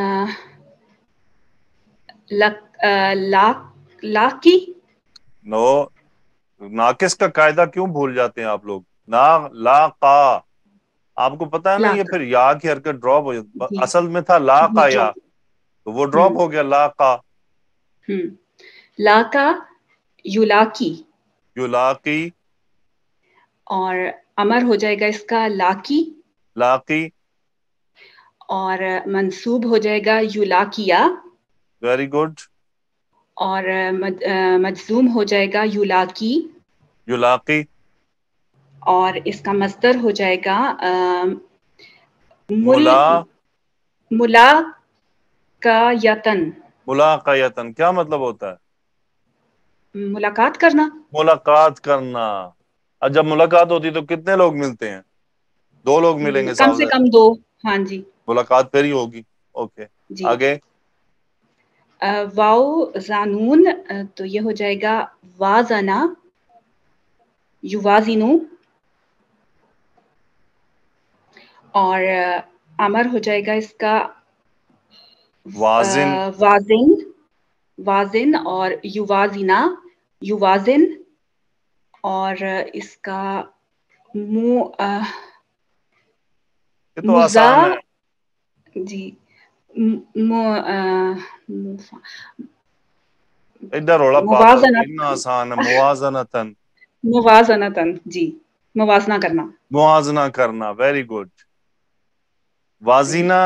E: लाकी,
A: नो, नाकिस का कायदा क्यों भूल जाते हैं आप लोग? ना, ला का, आपको पता है ना, ये
E: लाका,
A: फिर या की हरकत ड्रॉप हो जाती,
E: जी
A: असल में था ला
E: जी,
A: का या,
E: ड्रॉप,
A: तो वो ड्रॉप हो गया ला का।
E: लाका, युलाकी,
A: युलाकी,
E: और अमर हो जाएगा इसका लाकी,
A: लाकी,
E: और मंसूब हो जाएगा युलाकिया,
A: वेरी गुड।
E: और मजजूम हो जाएगा युलाकी,
A: युलाकी,
E: और इसका मस्दर हो जाएगा मुल
A: मुला,
E: मुलाकायतन,
A: मुलाकायतन, क्या मतलब होता है?
E: मुलाकात करना,
A: मुलाकात करना। और जब मुलाकात होती है तो कितने लोग मिलते हैं? 2 लोग मिलेंगे
E: कम
A: साफ
E: से
A: ज़ाहिर,
E: कम 2, हाँ जी
A: मुलाकात फिर ही होगी। ओके,
E: जी।
A: आगे।
E: वाओ जानून, तो ये हो जाएगा वाजना, युवाजिनु, और अमर हो जाएगा इसका
A: वाजिन,
E: वाजिन, वाजिन, और युवाजिना, युवाजिन, और इसका
A: ये तो
E: मुजा,
A: आसान है।
E: जी,
A: इधर रोड़ा पाता, इतना
E: मुवाजनतन,
A: आसान है। मुवाजनतन,
E: मुवाजनतन, जी, मुवाजना करना,
A: मुआजना करना, वेरी गुड।
E: सही,
A: वाजीना,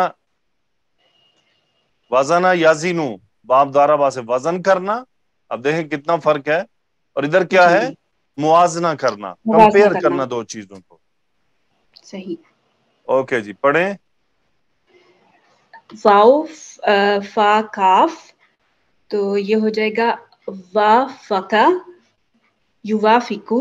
A: वजना याजीनू, बाप द्वारा बा से वजन करना। अब देखें कितना फर्क है। और इधर क्या
E: जी
A: है?
E: जी,
A: मुआजना करना,
E: मुवाजना
A: कंपेयर
E: करना,
A: करना दो चीजों को।
E: सही।
A: ओके जी, पढ़ें।
E: वाओ फा काफ, तो ये हो जाएगा वाफका, युवाफिकु,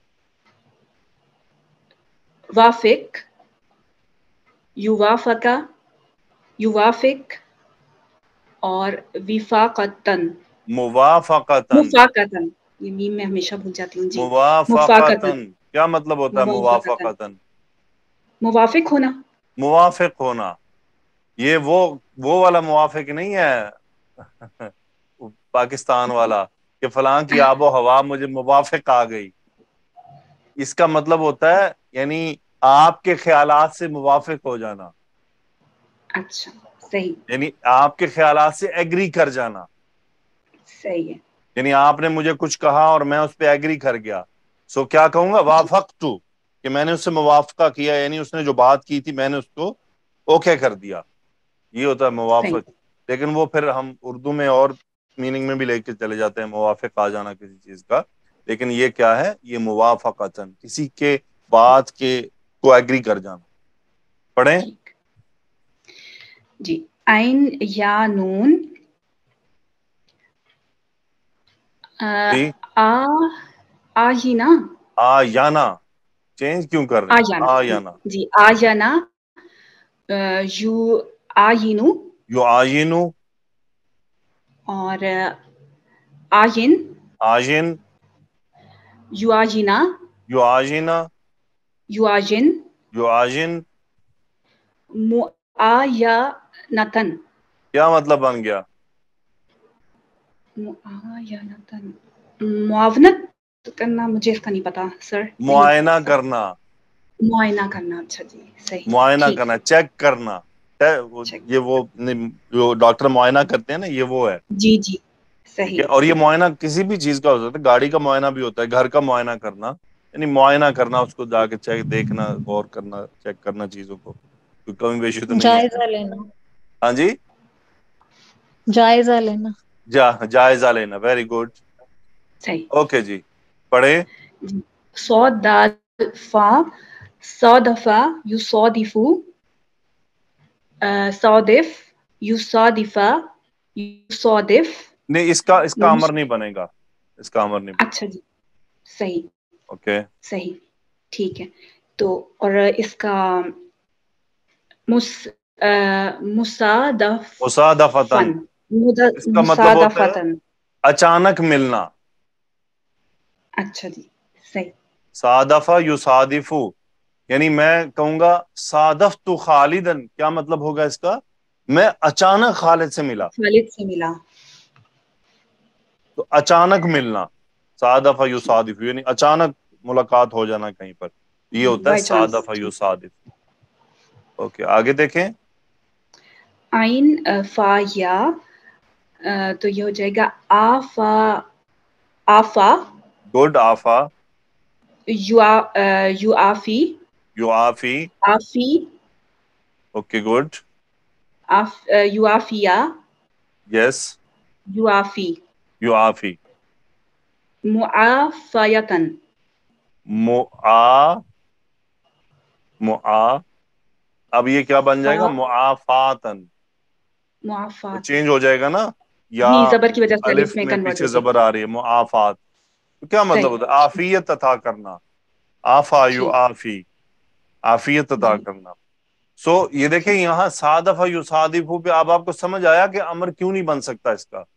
E: वाफिक, युवाफका, युवाफिक, और विफाकतन,
A: मुवाफकतन,
E: मुफाकतन, ये मीम में हमेशा भूल जाती हूँ जी। मुफाकतन,
A: मुवाफकतन, क्या मतलब होता है
E: मुवाफकतन,
A: मुवाफकतन?
E: मुवाफिक होना,
A: मुवाफिक होना। ये वो वाला मुवाफिक नहीं है पाकिस्तान वाला, कि फलां की आबो हवा मुझे मुवाफिक आ गई। इसका मतलब होता है यानी आपके ख्यालात से मुवाफिक हो जाना,
E: अच्छा, सही,
A: यानी आपके ख्यालात से एग्री कर जाना।
E: सही है,
A: यानी आपने मुझे कुछ कहा और मैं उस पर एग्री कर गया, सो क्या कहूंगा? वाफक्तु, कि मैंने उससे मुवाफका किया, यानी उसने जो बात की थी मैंने उसको ओके कर दिया। ये होता है
E: सही,
A: मुवाफक। लेकिन वो फिर हम उर्दू में और मीनिंग में भी लेके चले जाते हैं, मुवाफिक आ जाना किसी चीज का। लेकिन ये क्या है? ये मुवाफकतन, किसी के बात के को एग्री कर जाना। पढ़ें
E: ठीक जी। आइन या नून,
A: जी।
E: आ आहिना,
A: आ याना, चेंज क्यों कर रहे हैं?
E: आयाना,
A: आ
E: जी
A: याना,
E: जी, आयाना, यू आहिनु,
A: यो आयिनु,
E: और आहिन,
A: आयिन,
E: युआजिना,
A: यो आयिना,
E: युआजिन,
A: यो आयिन,
E: मुआयानतन,
A: क्या मतलब बन गया?
E: मुआयानतन, मुआवनत करना, मुझे इसका नहीं पता सर, नहीं
A: मुआयना करना,
E: मुआयना करना, अच्छा जी, सही,
A: मुआयना
E: ठीक,
A: करना, चेक करना।
E: चेक,
A: ये वो जो डॉक्टर मुआयना करते हैं ना, ये वो है।
E: जी जी,
A: ठीक
E: सही,
A: है। और ये मुआयना किसी भी चीज का हो सकता है, गाड़ी का मुआयना भी होता है, घर का मुआयना करना, यानी मुआयना करना, उसको जाके चेक देखना, गौर करना, चेक करना चीजों को, कोई कमी बेशी तो नहीं है इसमें।
B: जायजा लेना,
A: हाँ जी,
B: जायजा लेना।
A: जायजा लेना, वेरी गुड।
E: सही
A: ओके जी, पढ़े।
E: जी। सौ दाल फा صادفا یصادفو، صادف یصادفا یصادف.
A: نہیں، اس کا امر نہیں بنے گا، اس کا امر نہیں بنے
E: اچھا جی، صحیح
A: گا. اوکے،
E: صحیح، ٹھیک ہے. تو اور اس کا مصادف
A: مصادفتاً، اس کا مطلب ہوتا ہے
E: مصادفتاً.
A: اچانک ملنا.
E: اچھا جی، صحیح.
A: صادفہ یصادفو، یعنی میں کہوں گا صادفت خالدن، کیا مطلب ہوگا اس کا؟ میں اچانک خالد سے ملا.
E: خالد سے ملا.
A: تو اچانک ملنا، صادفہ یصادف، یعنی اچانک ملاقات ہو جانا کہیں پر، یہ ہوتا ہے
E: بائی چانس.
A: صادفہ یصادف. اوکے، آگے دیکھیں.
E: عین فا یا، تو یہ ہو جائے گا آفا، آفا
A: گڈ. آفا،
E: یو آفی،
A: یعافی.
E: آفی،
A: اوکے، گڈ.
E: یو آفیا،
A: یس،
E: یو آفی.
A: یعافی.
E: معافیتاً،
A: اب یہ کیا بن جائے گا؟ معافاتن. تو
E: معافات.
A: چینج ہو جائے گا نا، یا
E: جی، زبر کی وجہ سے
A: الف
E: میں
A: میں
E: کنورٹ
A: پیچھے
E: ہو گیا.
A: زبر آ رہی ہے، معافات. تو کیا مطلب
E: صحیح.
A: ہوتا ہے؟ عافیت عطا کرنا. آفا
E: ٹھیک.
A: یعافی، عافیت عطا
E: جی.
A: کرنا. سو یہ دیکھیں یہاں صادف یصادف پہ اب آپ کو سمجھ آیا کہ امر کیوں نہیں بن سکتا اس کا؟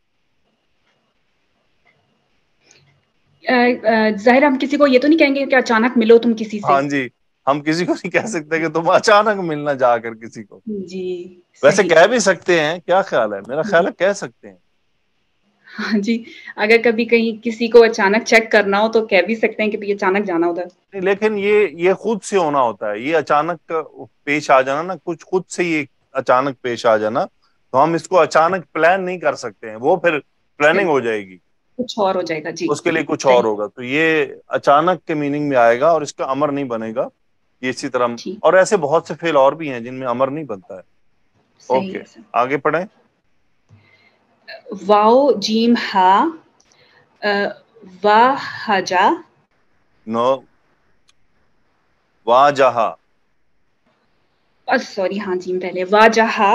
E: ظاہر ہم کسی کو یہ تو نہیں کہیں گے کہ اچانک ملو تم کسی سے.
A: ہاں جی، ہم کسی کو نہیں کہہ سکتے کہ تم اچانک ملنا جا کر کسی کو.
E: جی،
A: ویسے
E: صحیح.
A: کہہ بھی سکتے ہیں، کیا خیال ہے؟ میرا خیال ہے کہہ سکتے ہیں.
E: ہاں جی، اگر کبھی کہیں کسی کو اچانک چیک کرنا ہو تو کہہ بھی سکتے ہیں کہ بھی اچانک جانا ادھر.
A: نہیں، لیکن یہ خود سے ہونا ہوتا ہے، یہ اچانک پیش آ جانا نا، کچھ خود سے یہ اچانک پیش آ جانا، تو ہم اس کو اچانک پلان نہیں کر سکتے ہیں، وہ پھر پلاننگ ہو جائے گی،
E: کچھ اور ہو جائے گا. جی،
A: اس کے لیے کچھ اور
E: صحیح.
A: ہوگا. تو یہ اچانک کے میننگ میں آئے گا اور اس کا امر نہیں بنے گا. یہ اسی طرح،
E: ٹھیک،
A: اور ایسے بہت سے فعل اور بھی ہیں جن میں امر نہیں بنتا ہے.
E: صحیح
A: اوکے،
E: ہے سر.
A: آگے پڑھیں.
E: واو جیم ہا، واہجا.
A: نو، واجہا.
E: سوری، ہاں جیم پہلے. واجہا،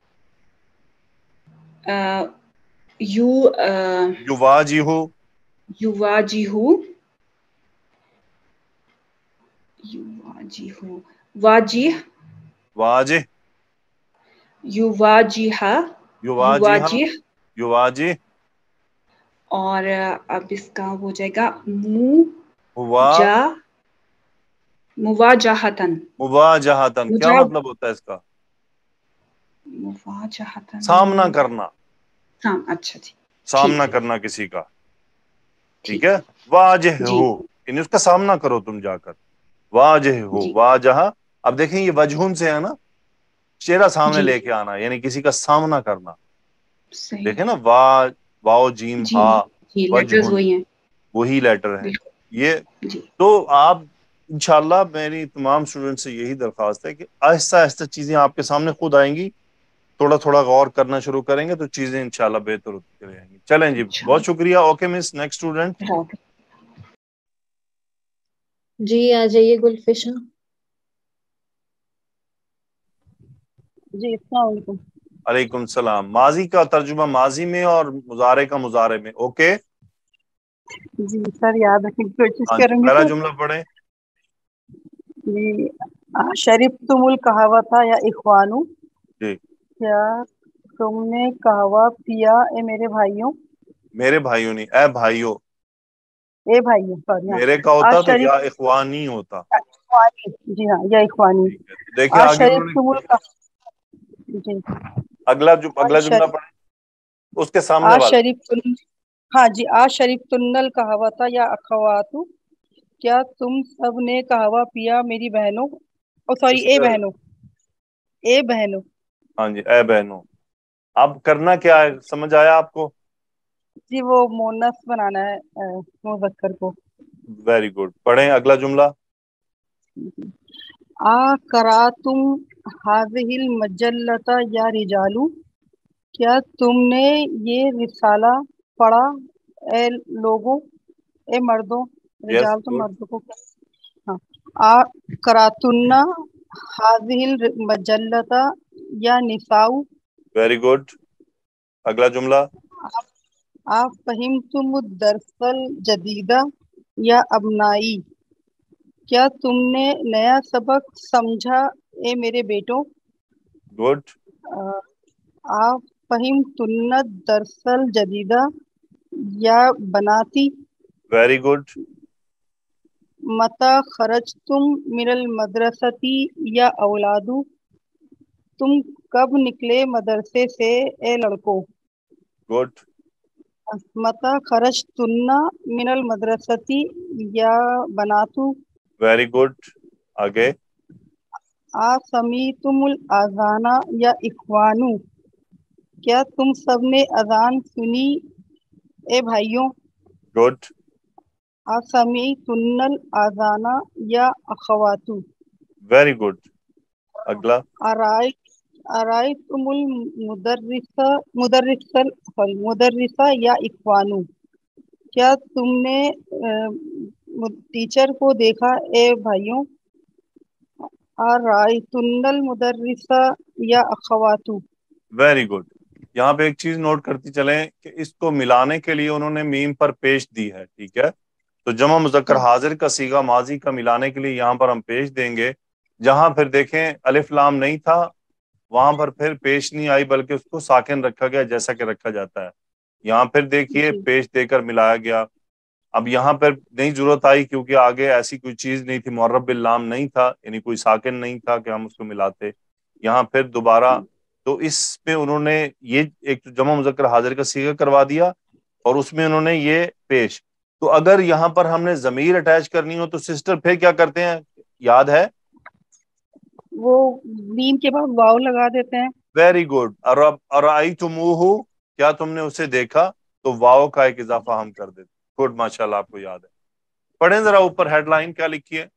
A: یواجہو،
E: یواجہو، یواجہو، واجہ،
A: واجہ،
E: یواجہا،
A: یواجہا،
E: یواجہ.
A: یواجہ.
E: اور اب اس کا ہو جائے گا
A: ہوا،
E: مواجہتاً.
A: مواجہتاً، کیا مطلب ہوتا ہے اس کا؟
E: مواجہتاً،
A: سامنا کرنا،
E: ہاں، اچھا جی،
A: سامنا
E: ٹھیک ہے.
A: کرنا کسی کا. ٹھیک
E: ٹھیک
A: ہے،
E: ہے
A: واجہ
E: جی.
A: ہو، یعنی اس کا سامنا کرو تم جا کر. واجہ ہو،
E: جی،
A: واجہا. اب دیکھیں یہ وجہن سے ہے نا، چہرہ سامنے
E: جی،
A: لے کے آنا، یعنی کسی کا سامنا کرنا.
E: صحیح.
A: دیکھیں نا، واو جیم
E: جی،
A: ہا،
E: جی، لیٹرز
A: وجہن،
E: وہی ہیں.
A: وہی لیٹر ہے یہ.
E: بالکل. جی،
A: تو آپ انشاءاللہ، میری تمام اسٹوڈنٹ سے یہی درخواست ہے کہ آہستہ آہستہ چیزیں آپ کے سامنے خود آئیں گی، تھوڑا تھوڑا غور کرنا شروع کریں گے تو چیزیں انشاءاللہ بہتر ہوتی رہیں گی. چلیں جی،
E: اچھا.
A: بہت شکریہ. Okay miss, next student.
B: جی آ جائیے گلفشا.
F: جی، السلام علیکم.
A: علیکم السلام. ماضی کا ترجمہ ماضی میں اور مضارع کا مضارع میں. اوکے،
F: جی سر، یاد رکھنے کی کوشش
A: ہاں جی،
F: کروں گی
A: پہلا
F: سر.
A: جملہ پڑھیں.
F: جی، شریف تم القہوہ تھا یا اخوانو،
A: جی،
F: کیا تم نے قہوہ پیا اے میرے بھائیوں.
A: میرے بھائیوں نہیں، اے بھائیوں.
F: اے بھائیوں، سوری.
A: میرے کا ہوتا تو
F: شریف،
A: یا اخوانی ہوتا.
F: اخوانی، جی ہاں، یا اخوانی.
A: ٹھیک ہے، تو دیکھیں آگے
F: شریف
A: انہوں نے
F: تم جی،
A: اگلا جملہ پڑھیں، اس کے سامنے والا.
F: شریف تن، ہاں جی، شریف تن القہوہ تھا یا اخواتو، کیا تم سب نے قہوہ پیا میری بہنوں. سوری، اے بہنوں، اے بہنوں.
A: ہاں جی، اے بہنوں. اب کرنا کیا ہے، سمجھ آیا آپ کو؟
F: جی، وہ مونس بنانا ہے مذکر کو.
A: Very good. پڑھیں اگلا جملہ.
F: کراتم هذه المجلۃ یا رجالو، کیا تم نے یہ رسالہ پڑھا اے لوگوں، اے مردوں.
A: یس،
F: رجال تو
A: گڈ.
F: مردوں کو. ہاں. आ करातुन्ना हाजिल मजल्लता या निसाउ।
A: Very good. अगला जुमला।
F: आ फहिमतुम दरसल जदीदा या अबनाई। क्या तुमने नया सबक समझा ए मेरे बेटों।
A: गुड।
F: आ फहिमतुन्ना दरसल जदीदा या बनाती।
A: Very good.
F: मता खरजतुम मिनल मदरसती या औलादू। तुम कब निकले मदरसे से ए लड़कों।
A: गुड।
F: मता खरजतुन्ना मिनल मदरसती या बनातू।
A: Very good. आगे।
F: आ समीतुमुल अजाना या इख्वानू। क्या तुम सब ने अजान सुनी ए भाइयों।
A: गुड।
F: आ समीतुन्नल अजाना या अखवातू।
A: Very good. अगला।
F: अराई अराई तुमुल मुदर्रिसा या इख्वानू। क्या तुमने टीचर को देखा ए भाइयों। अराई तुन्नल मुदर्रिसा या अखवातू।
A: Very good. यहाँ पे एक चीज नोट करती चलें कि इसको मिलाने के लिए उन्होंने मीम पर पेश दी है, ठीक है। तो जमा मुज़क्कर हाजिर का सीगा माजी का मिलाने के लिए यहाँ पर हम पेश देंगे। जहां फिर देखें अलिफ लाम नहीं था वहां पर फिर पेश नहीं आई बल्कि उसको साकिन रखा गया जैसा कि रखा जाता है। यहाँ फिर देखिए
F: जी
A: पेश देकर मिलाया गया। अब यहाँ पर नहीं जरूरत आई क्योंकि आगे ऐसी कोई चीज नहीं थी, मुअर्रब बिल लाम नहीं था, यानी कोई साकिन नहीं था कि हम उसको मिलाते। यहाँ फिर दोबारा तो इस पे उन्होंने ये एक तो जमा मुज़क्कर हाजिर का सीगा करवा दिया और उसमें उन्होंने ये पेश। तो अगर यहाँ पर हमने जमीर अटैच करनी हो तो सिस्टर फिर क्या करते हैं, याद है।
F: वो मीम के बाद वाव लगा देते हैं।
A: Very good. अराइतुमूहु, क्या तुमने उसे देखा, तो वाव का एक इजाफा हम कर देते। गुड, माशाल्लाह आपको याद है। पढ़ें जरा ऊपर हेडलाइन क्या लिखी है।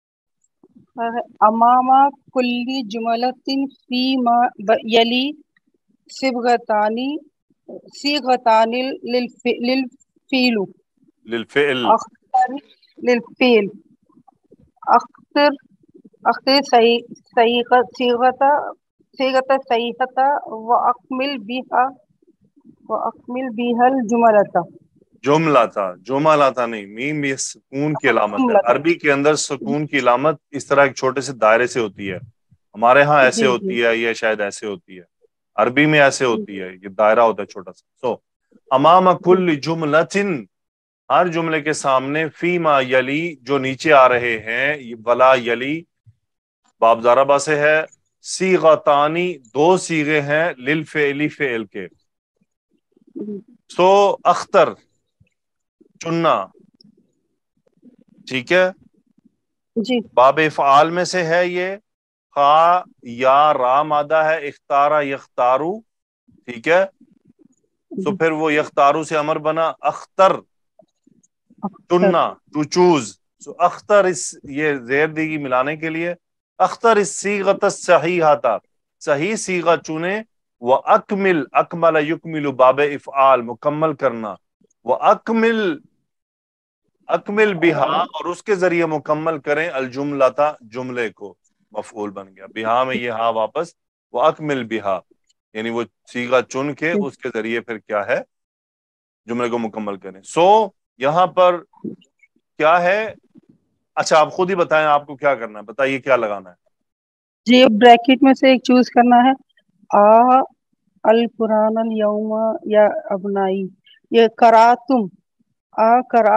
F: अमामा कुल्ली जुमलतिन फी मा यली सिबगतानी सीगतानिल लिलफीलु
A: लिलफिल।
F: अख्तर लिलफील अख्तर अख्तर सीगता सीगता सहीहता व अकमिल बिहल जुमलता।
A: जुमला था, जुमला था नहीं, मीम ये सुकून की अलामत है।
F: जुमलता।
A: अरबी के अंदर सुकून की अलामत इस तरह एक छोटे से दायरे से होती है। हमारे यहाँ ऐसे
F: जी जी
A: होती है, ये शायद ऐसे होती है, अरबी में ऐसे होती
F: जी
A: है, ये दायरा होता है छोटा सा। सो अमामा
F: जी
A: कुल्ली जुमलतिन, हर जुमले के सामने, फीमा यली जो नीचे आ रहे हैं, ये वला यली बाब ज़ाराबा से है, सीगतानी दो सीगे हैं, लिल फेली फेल के। सो अख्तर चुनना, ठीक है।
F: जी
A: बाब इफ़आल में से है ये, खा या रा मादा है, इख्तारा यख्तारू, ठीक है। सो फिर वो यख्तारू से अमर बना, अख्तर चुनना, टू चूज। सो अख्तर इस ये जेर देगी मिलाने के लिए, अख्तर इस सीगत सही आता, सही सीगा चुने। व अकमिल, अकमल युकमिलु बाब इफ़आल मुकम्मल करना, व अकमिल अकमिल बिहा और उसके जरिए मुकम्मल करें अल जुमला था जुमले को। मफऊल बन गया बिहा में ये हा वापस, वो अकमिल बिहा यानी वो सीगा चुन के उसके जरिए फिर क्या है जुमले को मुकम्मल करें। सो यहाँ पर क्या है, अच्छा आप खुद ही बताएं आपको क्या करना है, बताइए क्या लगाना है।
F: जी ब्रैकेट में से एक चूज करना है। आ अल कुरान अल यौमा या अबनाई। ये करातुम आ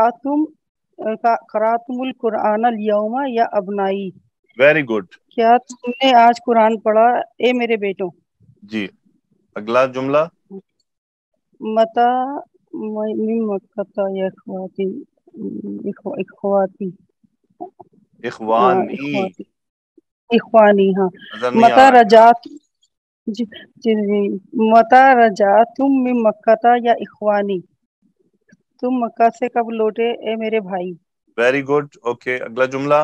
F: करातुमुल कुरान अल यौमा या अबनाई।
A: Very good.
F: क्या तुमने आज कुरान पढ़ा ए मेरे बेटों।
A: जी अगला जुमला।
F: मता मिन मक्कता या इखवाती इखवाती
A: इखवानी,
F: इखवाती इखवानी। हाँ
A: नजर नहीं आ
F: मता
A: रहा क्या।
F: रजात जी जी जी मता रजातुम मिन मक्कता या इखवानी। तुम मक्का से कब लौटे ए मेरे भाई।
A: वेरी गुड, ओके अगला जुमला।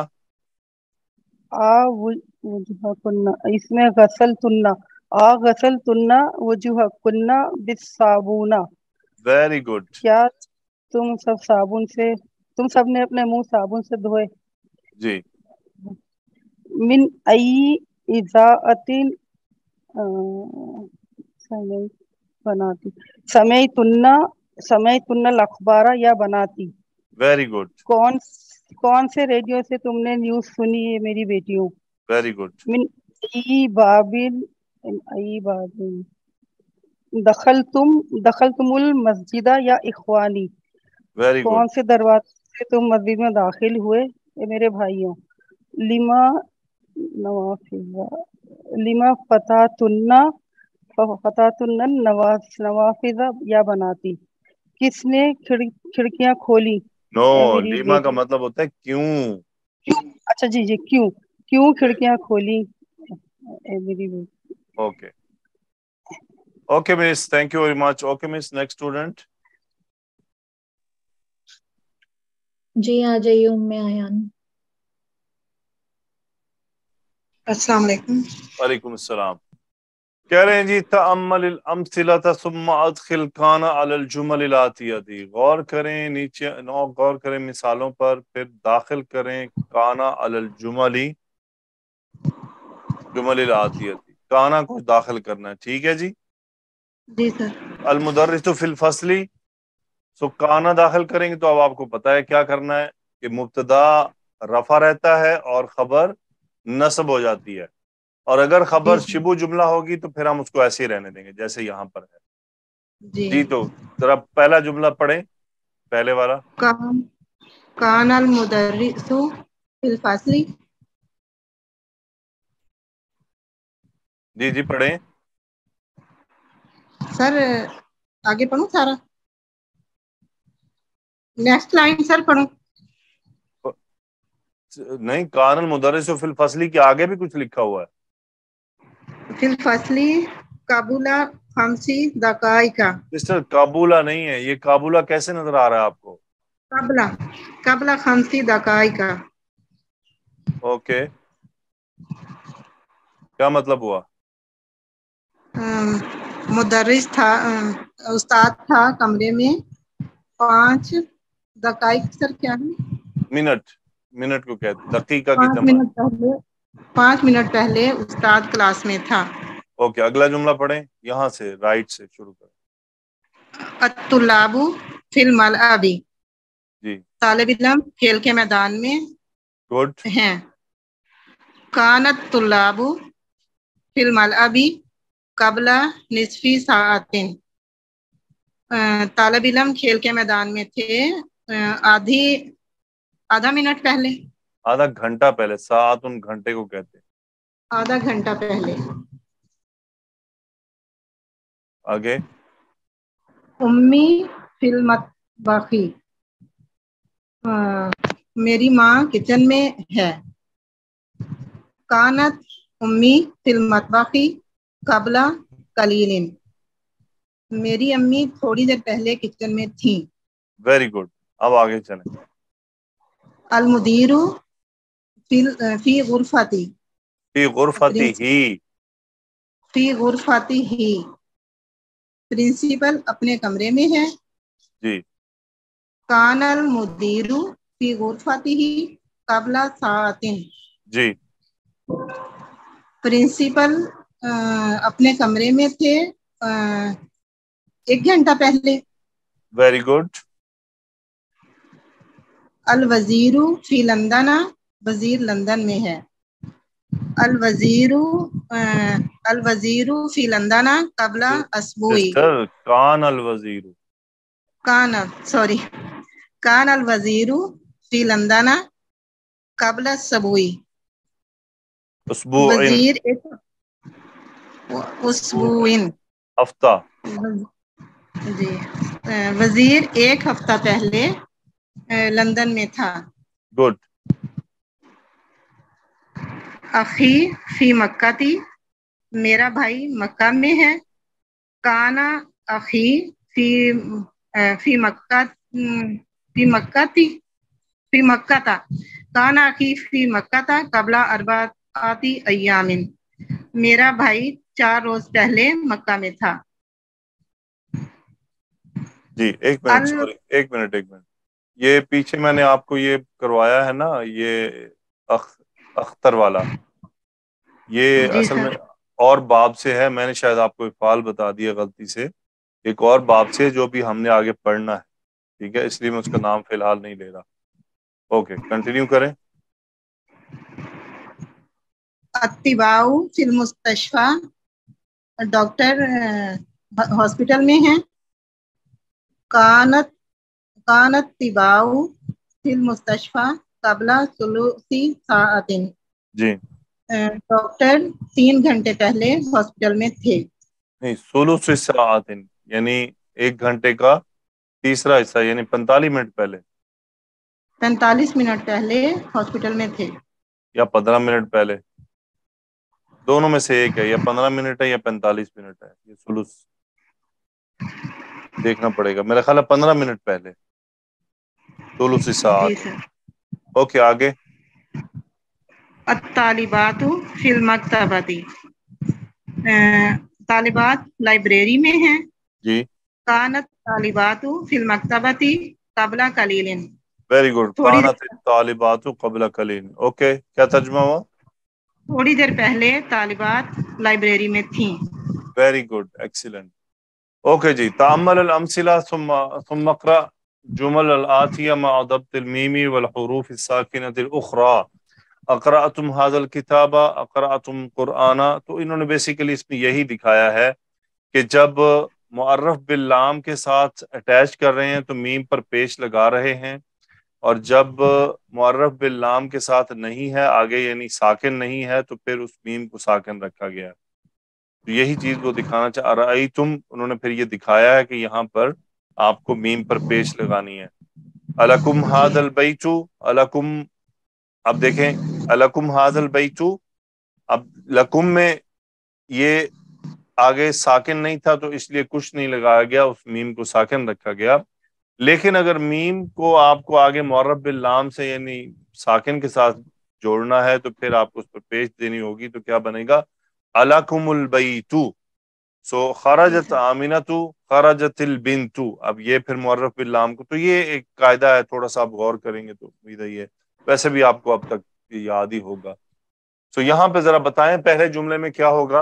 F: वजुहा कुन्ना, इसमें गसल तुन्ना। आ गसल तुन्ना वजुहा कुन्ना बिस्साबुना।
A: Very good.
F: क्या तुम सब ने अपने मुंह साबुन से धोए।
A: जी
F: من ای اذاعتن بناتی سمیتن الاخبار یا بناتی.
A: ویری گڈ،
F: کون سے ریڈیو سے تم نے نیوز سنی ہے میری بیٹیوں؟
A: Very good.
F: من ای بابل دخلتم المسجد یا اخوانی.
A: ویری
F: کون
A: گڈ.
F: سے دروازے سے تم مسجد میں داخل ہوئے اے میرے بھائیوں؟ لما فتاتن نوافذ یا بناتی. کس نے کھڑکیاں کھولی
A: نو،
F: اے میری
A: لیما کا
F: بیٹی؟
A: مطلب ہوتا ہے کیوں.
F: اچھا جی کیوں کھڑکیاں کھولی اے میری بیٹی؟
A: Okay okay miss, thank you very much. Okay miss, next student.
B: جی آ جائیے ام ایان.
G: السلام علیکم.
A: وعلیکم السلام. کہہ رہے ہیں جی تأمل الامثلۃ ثم ادخل کان علی الجمل الاتیہ. غور کریں نیچے غور کریں مثالوں پر، پھر داخل کریں کانا علی الجمل الاتیہ. کانا کو داخل کرنا ہے، ٹھیک ہے جی.
G: جی سر.
A: المدرس فی الفصل، سو کانا داخل کریں گے تو اب آپ کو پتا ہے کیا کرنا ہے کہ مبتدا رفع رہتا ہے اور خبر نصب ہو جاتی ہے، اور اگر خبر
G: جی
A: شبو جملہ ہوگی تو پھر ہم اس کو ایسے ہی رہنے دیں گے جیسے یہاں پر ہے.
G: جی.
A: جی تو ذرا پہلا جملہ پڑھیں، پہلے والا.
G: کان المدرس فی الفصل.
A: جی جی پڑھیں.
G: سر آگے پڑھوں سارا؟ نیکسٹ لائن سر پڑھوں؟
A: نہیں، کان المدرس فی الفصل کے آگے بھی کچھ لکھا ہوا ہے.
G: فی الفصل قبل 5 دقائق.
A: سسٹر کابولا نہیں ہے یہ، کابولا کیسے نظر آ رہا ہے آپ کو؟
G: قبل 5 دقائق.
A: اوکے، کیا مطلب ہوا؟
G: مدرس تھا، استاد تھا کمرے میں 5 دقائق. سر کیا ہے؟
A: منٹ کو کہتے ہیں، دقیقہ کی
G: 5
A: جمع.
G: منٹ پہلے 5 منٹ پہلے استاد کلاس میں تھا.
A: اوکے، اگلا جملہ پڑھیں، یہاں سے رائٹ سے شروع کریں.
G: الطلاب فی الملعب.
A: جی
G: طالب علم کھیل کے میدان میں
A: گڈ.
G: ہیں. کانت طلاب فی الملعب قبل نصف ساعت. طالب علم کھیل کے میدان میں تھے آدھا منٹ پہلے.
A: آدھا گھنٹہ پہلے، ساعت ان گھنٹے کو کہتے ہیں.
G: آدھا گھنٹہ پہلے.
A: آگے.
G: امی فی المطبخ. میری ماں کچن میں ہے. کانت امی فی المطبخ قبل قلیل. میری امی تھوڑی دیر پہلے کچن میں تھیں.
A: ویری گڈ، اب آگے چلیں.
G: المدیر فی غرفتی.
A: فی غرفتی ہی.
G: فی غرفتی ہی. پرنسپل اپنے کمرے میں ہے.
A: جی.
G: کان المدیر فی غرفتی قبل ساعت.
A: جی.
G: پرنسپل اپنے کمرے میں تھے 1 گھنٹہ پہلے.
A: Very good.
G: الوزیر فی لندن. وزیر لندن میں ہے. الوزیر فی لندن قبل اسبوع.
A: سسٹر کان الوزیر.
G: کان الوزیر فی لندن قبل اسبوع.
A: اسبوع،
G: وزیر اسبوع.
A: ہفتہ.
G: جی. وزیر 1 ہفتہ پہلے لندن میں تھا.
A: گڈ.
G: اخی فی مکہ تھی. میرا بھائی مکہ میں ہے. کانا اخی فی مکہ تھا. کانا اخی فی مکہ تھا قبل 4 ایام. میرا بھائی 4 روز پہلے مکہ میں تھا.
A: جی ایک منٹ. یہ پیچھے میں نے آپ کو یہ کروایا ہے نا، یہ اختر والا یہ
G: جی
A: اصل
G: سر.
A: میں اور باب سے ہے، میں نے شاید آپ کو افعال بتا دیا غلطی سے، ایک اور باب سے جو بھی ہم نے آگے پڑھنا ہے، ٹھیک ہے، اس لیے میں اس کا نام فی الحال نہیں لے رہا. اوکے کنٹینیو کریں.
G: اتباع فی المستشفى، ڈاکٹر ہاسپٹل میں ہیں. کانت تباع فی المستشفى قبل ثلث ساعت،
A: جی
G: ڈاکٹر 3 گھنٹے پہلے ہاسپٹل میں تھے.
A: نہیں، 16 ساعت یعنی 1 گھنٹے کا تیسرا حصہ، یعنی 45 منٹ پہلے
G: 45 منٹ پہلے ہاسپٹل میں تھے.
A: یا 15 منٹ پہلے، دونوں میں سے ایک ہے، یا 15 منٹ ہے یا 45 منٹ ہے. یہ ثلث دیکھنا پڑے گا، میرا خیال ہے 15 منٹ پہلے، ثلث ساعت.
G: جی سر.
A: اوکے آگے.
G: الطالبات فی المکتبۃ، طالبات لائبریری میں ہیں.
A: جی
G: کانت طالبات فی المکتبۃ قبل قلیل،
A: ویری گڈ.
G: تھوڑی
A: کانت الطالبات قبل قلیل. اوکے کیا ترجمہ ہوا؟
G: دیر پہلے طالبات لائبریری میں تھیں.
A: Very good excellent. اوکے جی، تأمل الامثلہ ثم اقرأ جمل الآتیہ مع ضبط المیم والحروف الساکنۃ الاخرى. اقرأتم هذا الکتاب، اقرأتم قرآن. تو انہوں نے بیسیکلی اس میں یہی دکھایا ہے کہ جب معرف باللام کے ساتھ اٹیچ کر رہے ہیں تو میم پر پیش لگا رہے ہیں، اور جب معرف باللام کے ساتھ نہیں ہے آگے، یعنی ساکن نہیں ہے، تو پھر اس میم کو ساکن رکھا گیا. تو یہی چیز وہ دکھانا چاہ رہا تم، انہوں نے پھر یہ دکھایا ہے کہ یہاں پر آپ کو میم پر پیش لگانی ہے. الکم ھذا البیت، الکم، اب دیکھیں الکم ھذا البیت، اب لکم میں یہ آگے ساکن نہیں تھا تو اس لیے کچھ نہیں لگایا گیا، اس میم کو ساکن رکھا گیا. لیکن اگر میم کو آپ کو آگے معرف باللام سے یعنی ساکن کے ساتھ جوڑنا ہے تو پھر آپ کو اس پر پیش دینی ہوگی. تو کیا بنے گا؟ الکم البیت. سو خرجت آمنۃ خرجت البنت. اب یہ پھر معرف باللام کو، تو یہ ایک قاعدہ ہے، تھوڑا سا آپ غور کریں گے تو امید ہے یہ ویسے بھی آپ کو اب تک یاد ہی ہوگا. سو یہاں پہ ذرا بتائیں پہلے جملے میں کیا ہوگا؟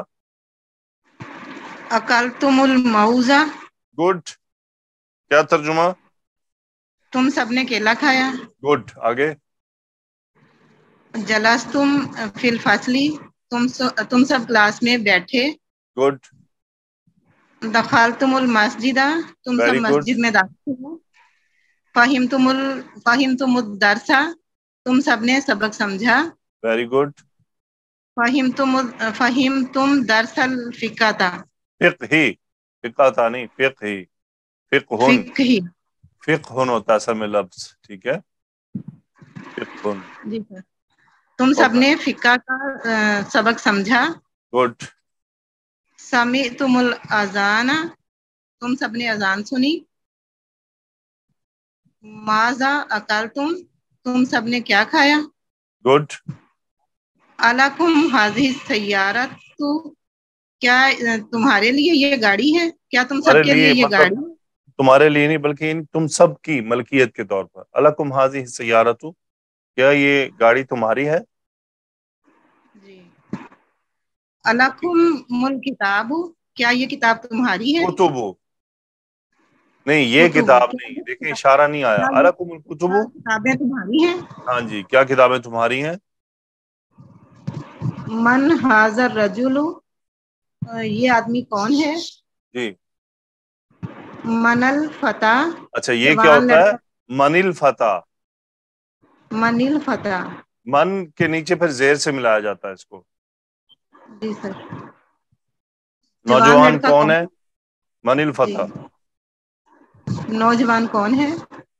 G: اکلتم الموز،
A: گڈ. کیا ترجمہ؟
G: تم سب نے کیلا کھایا.
A: گڈ. آگے.
G: جلستم فی الفصل، تم سب کلاس میں بیٹھے.
A: گڈ.
G: دخلتم المسجد، تم سب
A: ویری گڈ.
G: مسجد میں داخل ہو. فہمتم الدرس، تم سب نے سبق سمجھا.
A: Very good.
G: فہمتم درس الفقہ،
A: فقہی، فقہ تھا نہیں، فقہی، فقہن،
G: فقہی.
A: فقہن ہوتا ہے اصل میں لفظ، ٹھیک ہے، فقہن.
G: جی سر. تم سب نے فقہ کا سبق سمجھا.
A: گڈ.
G: سمعتم الاذان، تم سب نے اذان سنی. ماذا اکلتم، تم سب نے کیا کھایا.
A: گڈ.
G: الکم ھذہ السیارۃ، کیا تمہارے لیے یہ گاڑی ہے، کیا تم سب
A: ہمارے
G: کے لیے
A: لیے
G: یہ
A: مطلب
G: گاڑی ہے.
A: تمہارے لیے نہیں بلکہ تم سب کی ملکیت کے طور پر. الکم ھذہ السیارۃ، کیا یہ گاڑی تمہاری ہے.
G: جی. الکم الکتاب، کیا یہ کتاب تمہاری ہے.
A: کتب، نہیں یہ
G: کتب،
A: کتاب نہیں، دیکھیں اشارہ نہیں آیا.
G: کیا
A: الکم الکتب،
G: کتابیں تمہاری ہیں.
A: ہاں جی، کیا کتابیں تمہاری ہیں.
G: من ھذا الرجل، یہ آدمی کون ہے.
A: جی
G: من الفتى،
A: اچھا یہ کیا
G: جوان
A: ہوتا ہے؟
G: لڑکا.
A: من الفتح.
G: من الفتى،
A: من کے نیچے پھر زیر سے ملایا جاتا ہے اس کو.
G: جی سر. جوان
A: نوجوان
G: لڑکا
A: کون
G: کون.
A: ہے؟ من
G: جی
A: الفتح.
G: نوجوان کون ہے.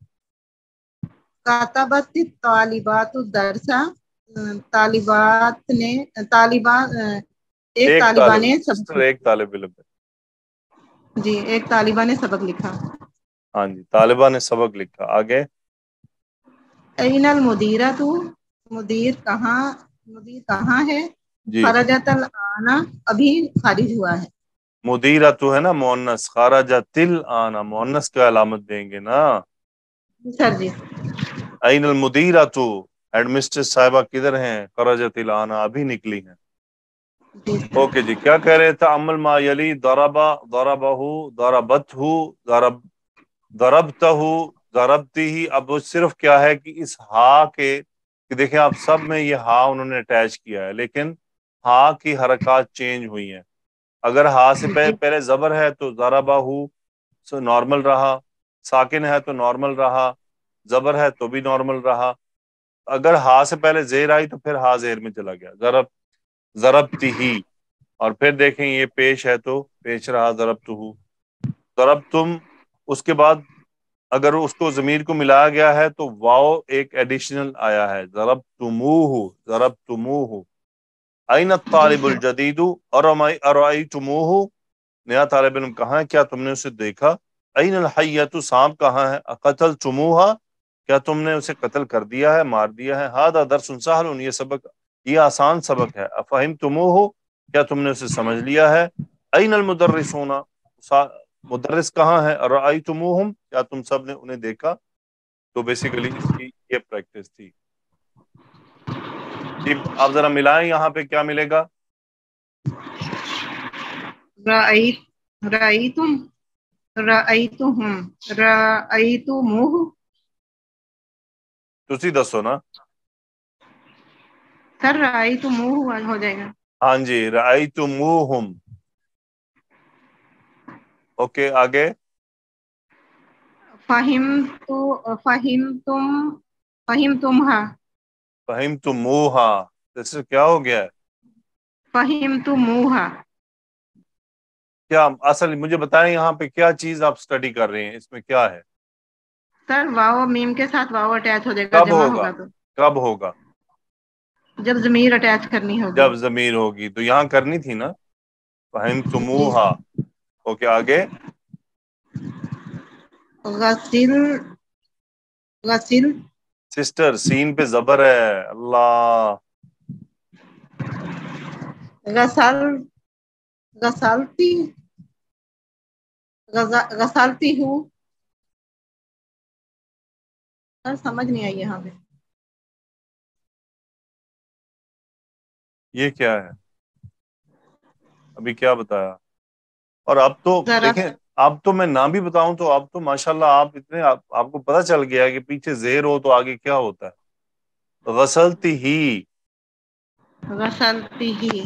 G: کاتبت الطالبات الدرس، طالبات نے ایک
A: ایک
G: طالبہ
A: طالب
G: نے
A: سسٹر،
G: سبق،
A: ایک طالب علم ہے.
G: جی ایک طالبہ نے سبق لکھا.
A: ہاں جی، طالبہ نے سبق لکھا. آگے.
G: این المدیرۃ، مدیر کہاں ہے.
A: جی
G: خرجت الآن، ابھی خارج ہوا ہے.
A: مدیرہ تو ہے نا مؤنث، خرجت الآن مؤنث کا علامت دیں گے نا.
G: سر جی.
A: این المدیرہ تو، हेडमिस्ट्रेस साहिबा किधर हैं? खरजतिल आना, अभी निकली हैं।
G: जी सर।
A: ओके जी, क्या कह रहे थे? अमल मा यली दरबा दरबहू दरबतहू दरब दरबतहू दरबतीही। अब वो सिर्फ क्या है कि इस हा के, कि देखें आप सब में ये हा उन्होंने अटैच किया है, लेकिन हा की हरकत चेंज हुई हैं। अगर हा से पहले जबर है तो दरबहू नॉर्मल रहा, साकिन है तो नॉर्मल रहा, जबर है तो भी नॉर्मल रहा। अगर हा से पहले जेर आई तो फिर हा जेर में चला गया, जरबतीही। और फिर देखें ये पेश है तो पेश रहा, ज़रबतुहू। ज़रबतुम, उसके बाद अगर उसको ज़मीर को मिलाया गया है तो वाव एक एडिशनल आया है, ज़रबतुमूहु ज़रबतुमूहु। अय्न तालिबुल जदीदु अरअयतुमूहु, नया तालिब इल्म कहाँ है, क्या तुमने उसे देखा? अय्नल हय्यतु, सांप कहाँ है? अक़तलतुमूहा, क्या तुमने उसे कत्ल कर दिया है, मार दिया है? हादा दरसुन सहलुन, ये सबक, ये आसान सबक है। अफ़हिमतुमूहु, क्या तुमने उसे समझ लिया है? अय्नल मुदर्रिसूना, मुदर्रिस कहाँ है? रअयतुमूहुम, क्या तुम सब ने उन्हें देखा? तो बेसिकली इसकी ये प्रैक्टिस थी जी। आप जरा मिलाएं, यहाँ पे क्या मिलेगा?
G: रअयतुम, रअयतुहुम, रअयतुमूहु।
A: तुसी दसो ना।
G: सर रअयतुमूहु हो जाएगा।
A: हाँ जी, रअयतुमूहुम। ओके, आगे।
G: फहिमतुमहा,
A: फहिमतुमूहा, इससे क्या हो गया है?
G: फहिमतुमूहा।
A: क्या असल मुझे बताएं, यहाँ पे क्या चीज आप स्टडी कर रहे हैं, इसमें क्या है?
G: सर वाव मीम के साथ वाव अटैच हो जाएगा,
A: कब
G: जमा
A: होगा?
G: होगा तो,
A: कब होगा?
G: जब जमीर अटैच करनी होगी।
A: जब जमीर होगी, तो यहाँ करनी थी ना, फहिमतुमूहा। ओके, आगे।
G: गसिल, गसिल,
A: सिस्टर, सीन पे जबर है, अल्लाह।
G: गसल, गसलती, गसलती हूँ। सर समझ नहीं आई यहाँ पे।
A: ये क्या है? अभी क्या बताया? और अब तो
G: जरा
A: देखें, अब तो मैं ना भी बताऊं तो अब तो माशाल्लाह आप इतने, आपको पता चल गया है कि पीछे जेर हो तो आगे क्या होता है। गसलती ही,
G: गसलती ही,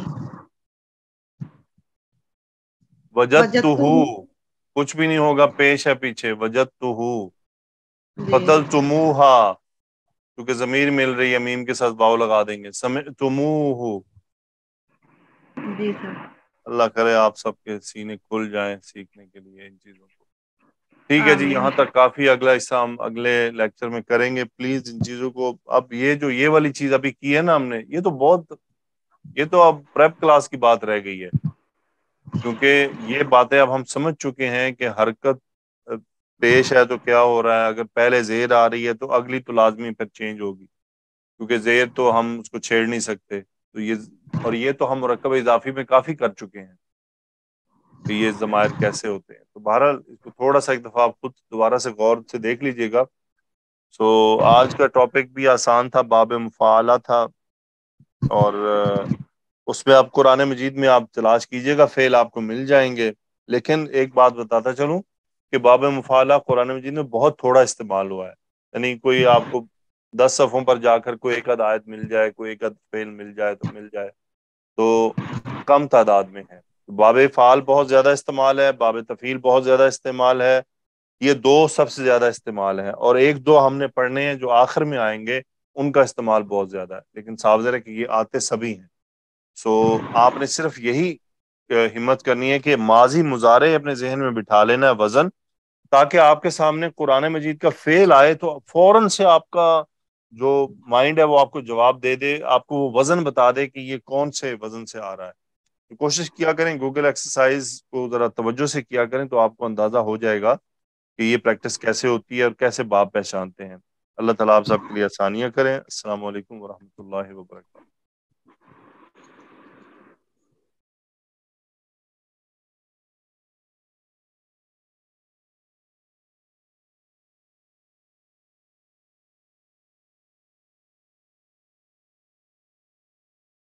A: वजदतुहू,
G: वजदतुहु।
A: कुछ भी नहीं होगा, पेश है पीछे, वजदतुहू।
G: जी
A: कतलतुमूहा, क्योंकि जमीर मिल रही है, मीम के साथ वाव लगा देंगे। समिअतुमूहु।
G: जी सर।
A: अल्लाह करे आप सबके सीने खुल जाएं सीखने के लिए इन चीजों को। ठीक है जी,
G: आमीन।
A: यहाँ तक काफी। अगला हिस्सा हम अगले लेक्चर में करेंगे। प्लीज इन चीजों को, अब ये जो ये वाली चीज अभी की है ना हमने, ये तो बहुत, ये तो अब प्रेप क्लास की बात रह गई है, क्योंकि ये बातें अब हम समझ चुके हैं कि हरकत पेश है तो क्या हो रहा है। अगर पहले जेर आ रही है तो अगली तो लाजमी फिर चेंज होगी, क्योंकि जेर तो हम उसको छेड़ नहीं सकते। तो ये, और ये तो हम मुरक्कब इजाफी में काफी कर चुके हैं कि ये जमायर कैसे होते हैं। तो बहरहाल इसको थोड़ा सा एक दफा आप खुद दोबारा से गौर से देख लीजिएगा। सो आज का टॉपिक भी आसान था, बाब मुफाला था। और उसमें आप कुरान मजीद में आप तलाश कीजिएगा, फेल आपको मिल जाएंगे। लेकिन एक बात बताता चलूं कि बाब मुफाला कुरान मजीद में बहुत थोड़ा इस्तेमाल हुआ है। यानी कोई आपको 10 सफ़ों पर जाकर कोई एक आध आयत मिल जाए, कोई एक आध फेल मिल जाए तो मिल जाए, तो कम तादाद में है। बाब फ़ाल बहुत ज्यादा इस्तेमाल है, बाब तफ़ील बहुत ज्यादा इस्तेमाल है। ये दो सबसे ज्यादा इस्तेमाल है, और एक दो हमने पढ़ने हैं जो आखिर में आएंगे, उनका इस्तेमाल बहुत ज्यादा है। लेकिन साफ ज़ाहिर है कि ये आते सभी हैं। सो आपने सिर्फ यही हिम्मत करनी है कि माजी मुजारे अपने जहन में बिठा लेना है, वजन, ताकि आपके सामने कुरान मजीद का फेल आए तो फौरन से आपका जो माइंड है वो आपको जवाब दे दे, आपको वो वजन बता दे कि ये कौन से वजन से आ रहा है। तो कोशिश किया करें, गूगल एक्सरसाइज को जरा तवज्जो से किया करें, तो आपको अंदाजा हो जाएगा कि ये प्रैक्टिस कैसे होती है और कैसे बाप पहचानते हैं। अल्लाह ताला आप सबके लिए आसानियां करें। अस्सलाम वालेकुम वरहमतुल्लाहि वबरकातुहू।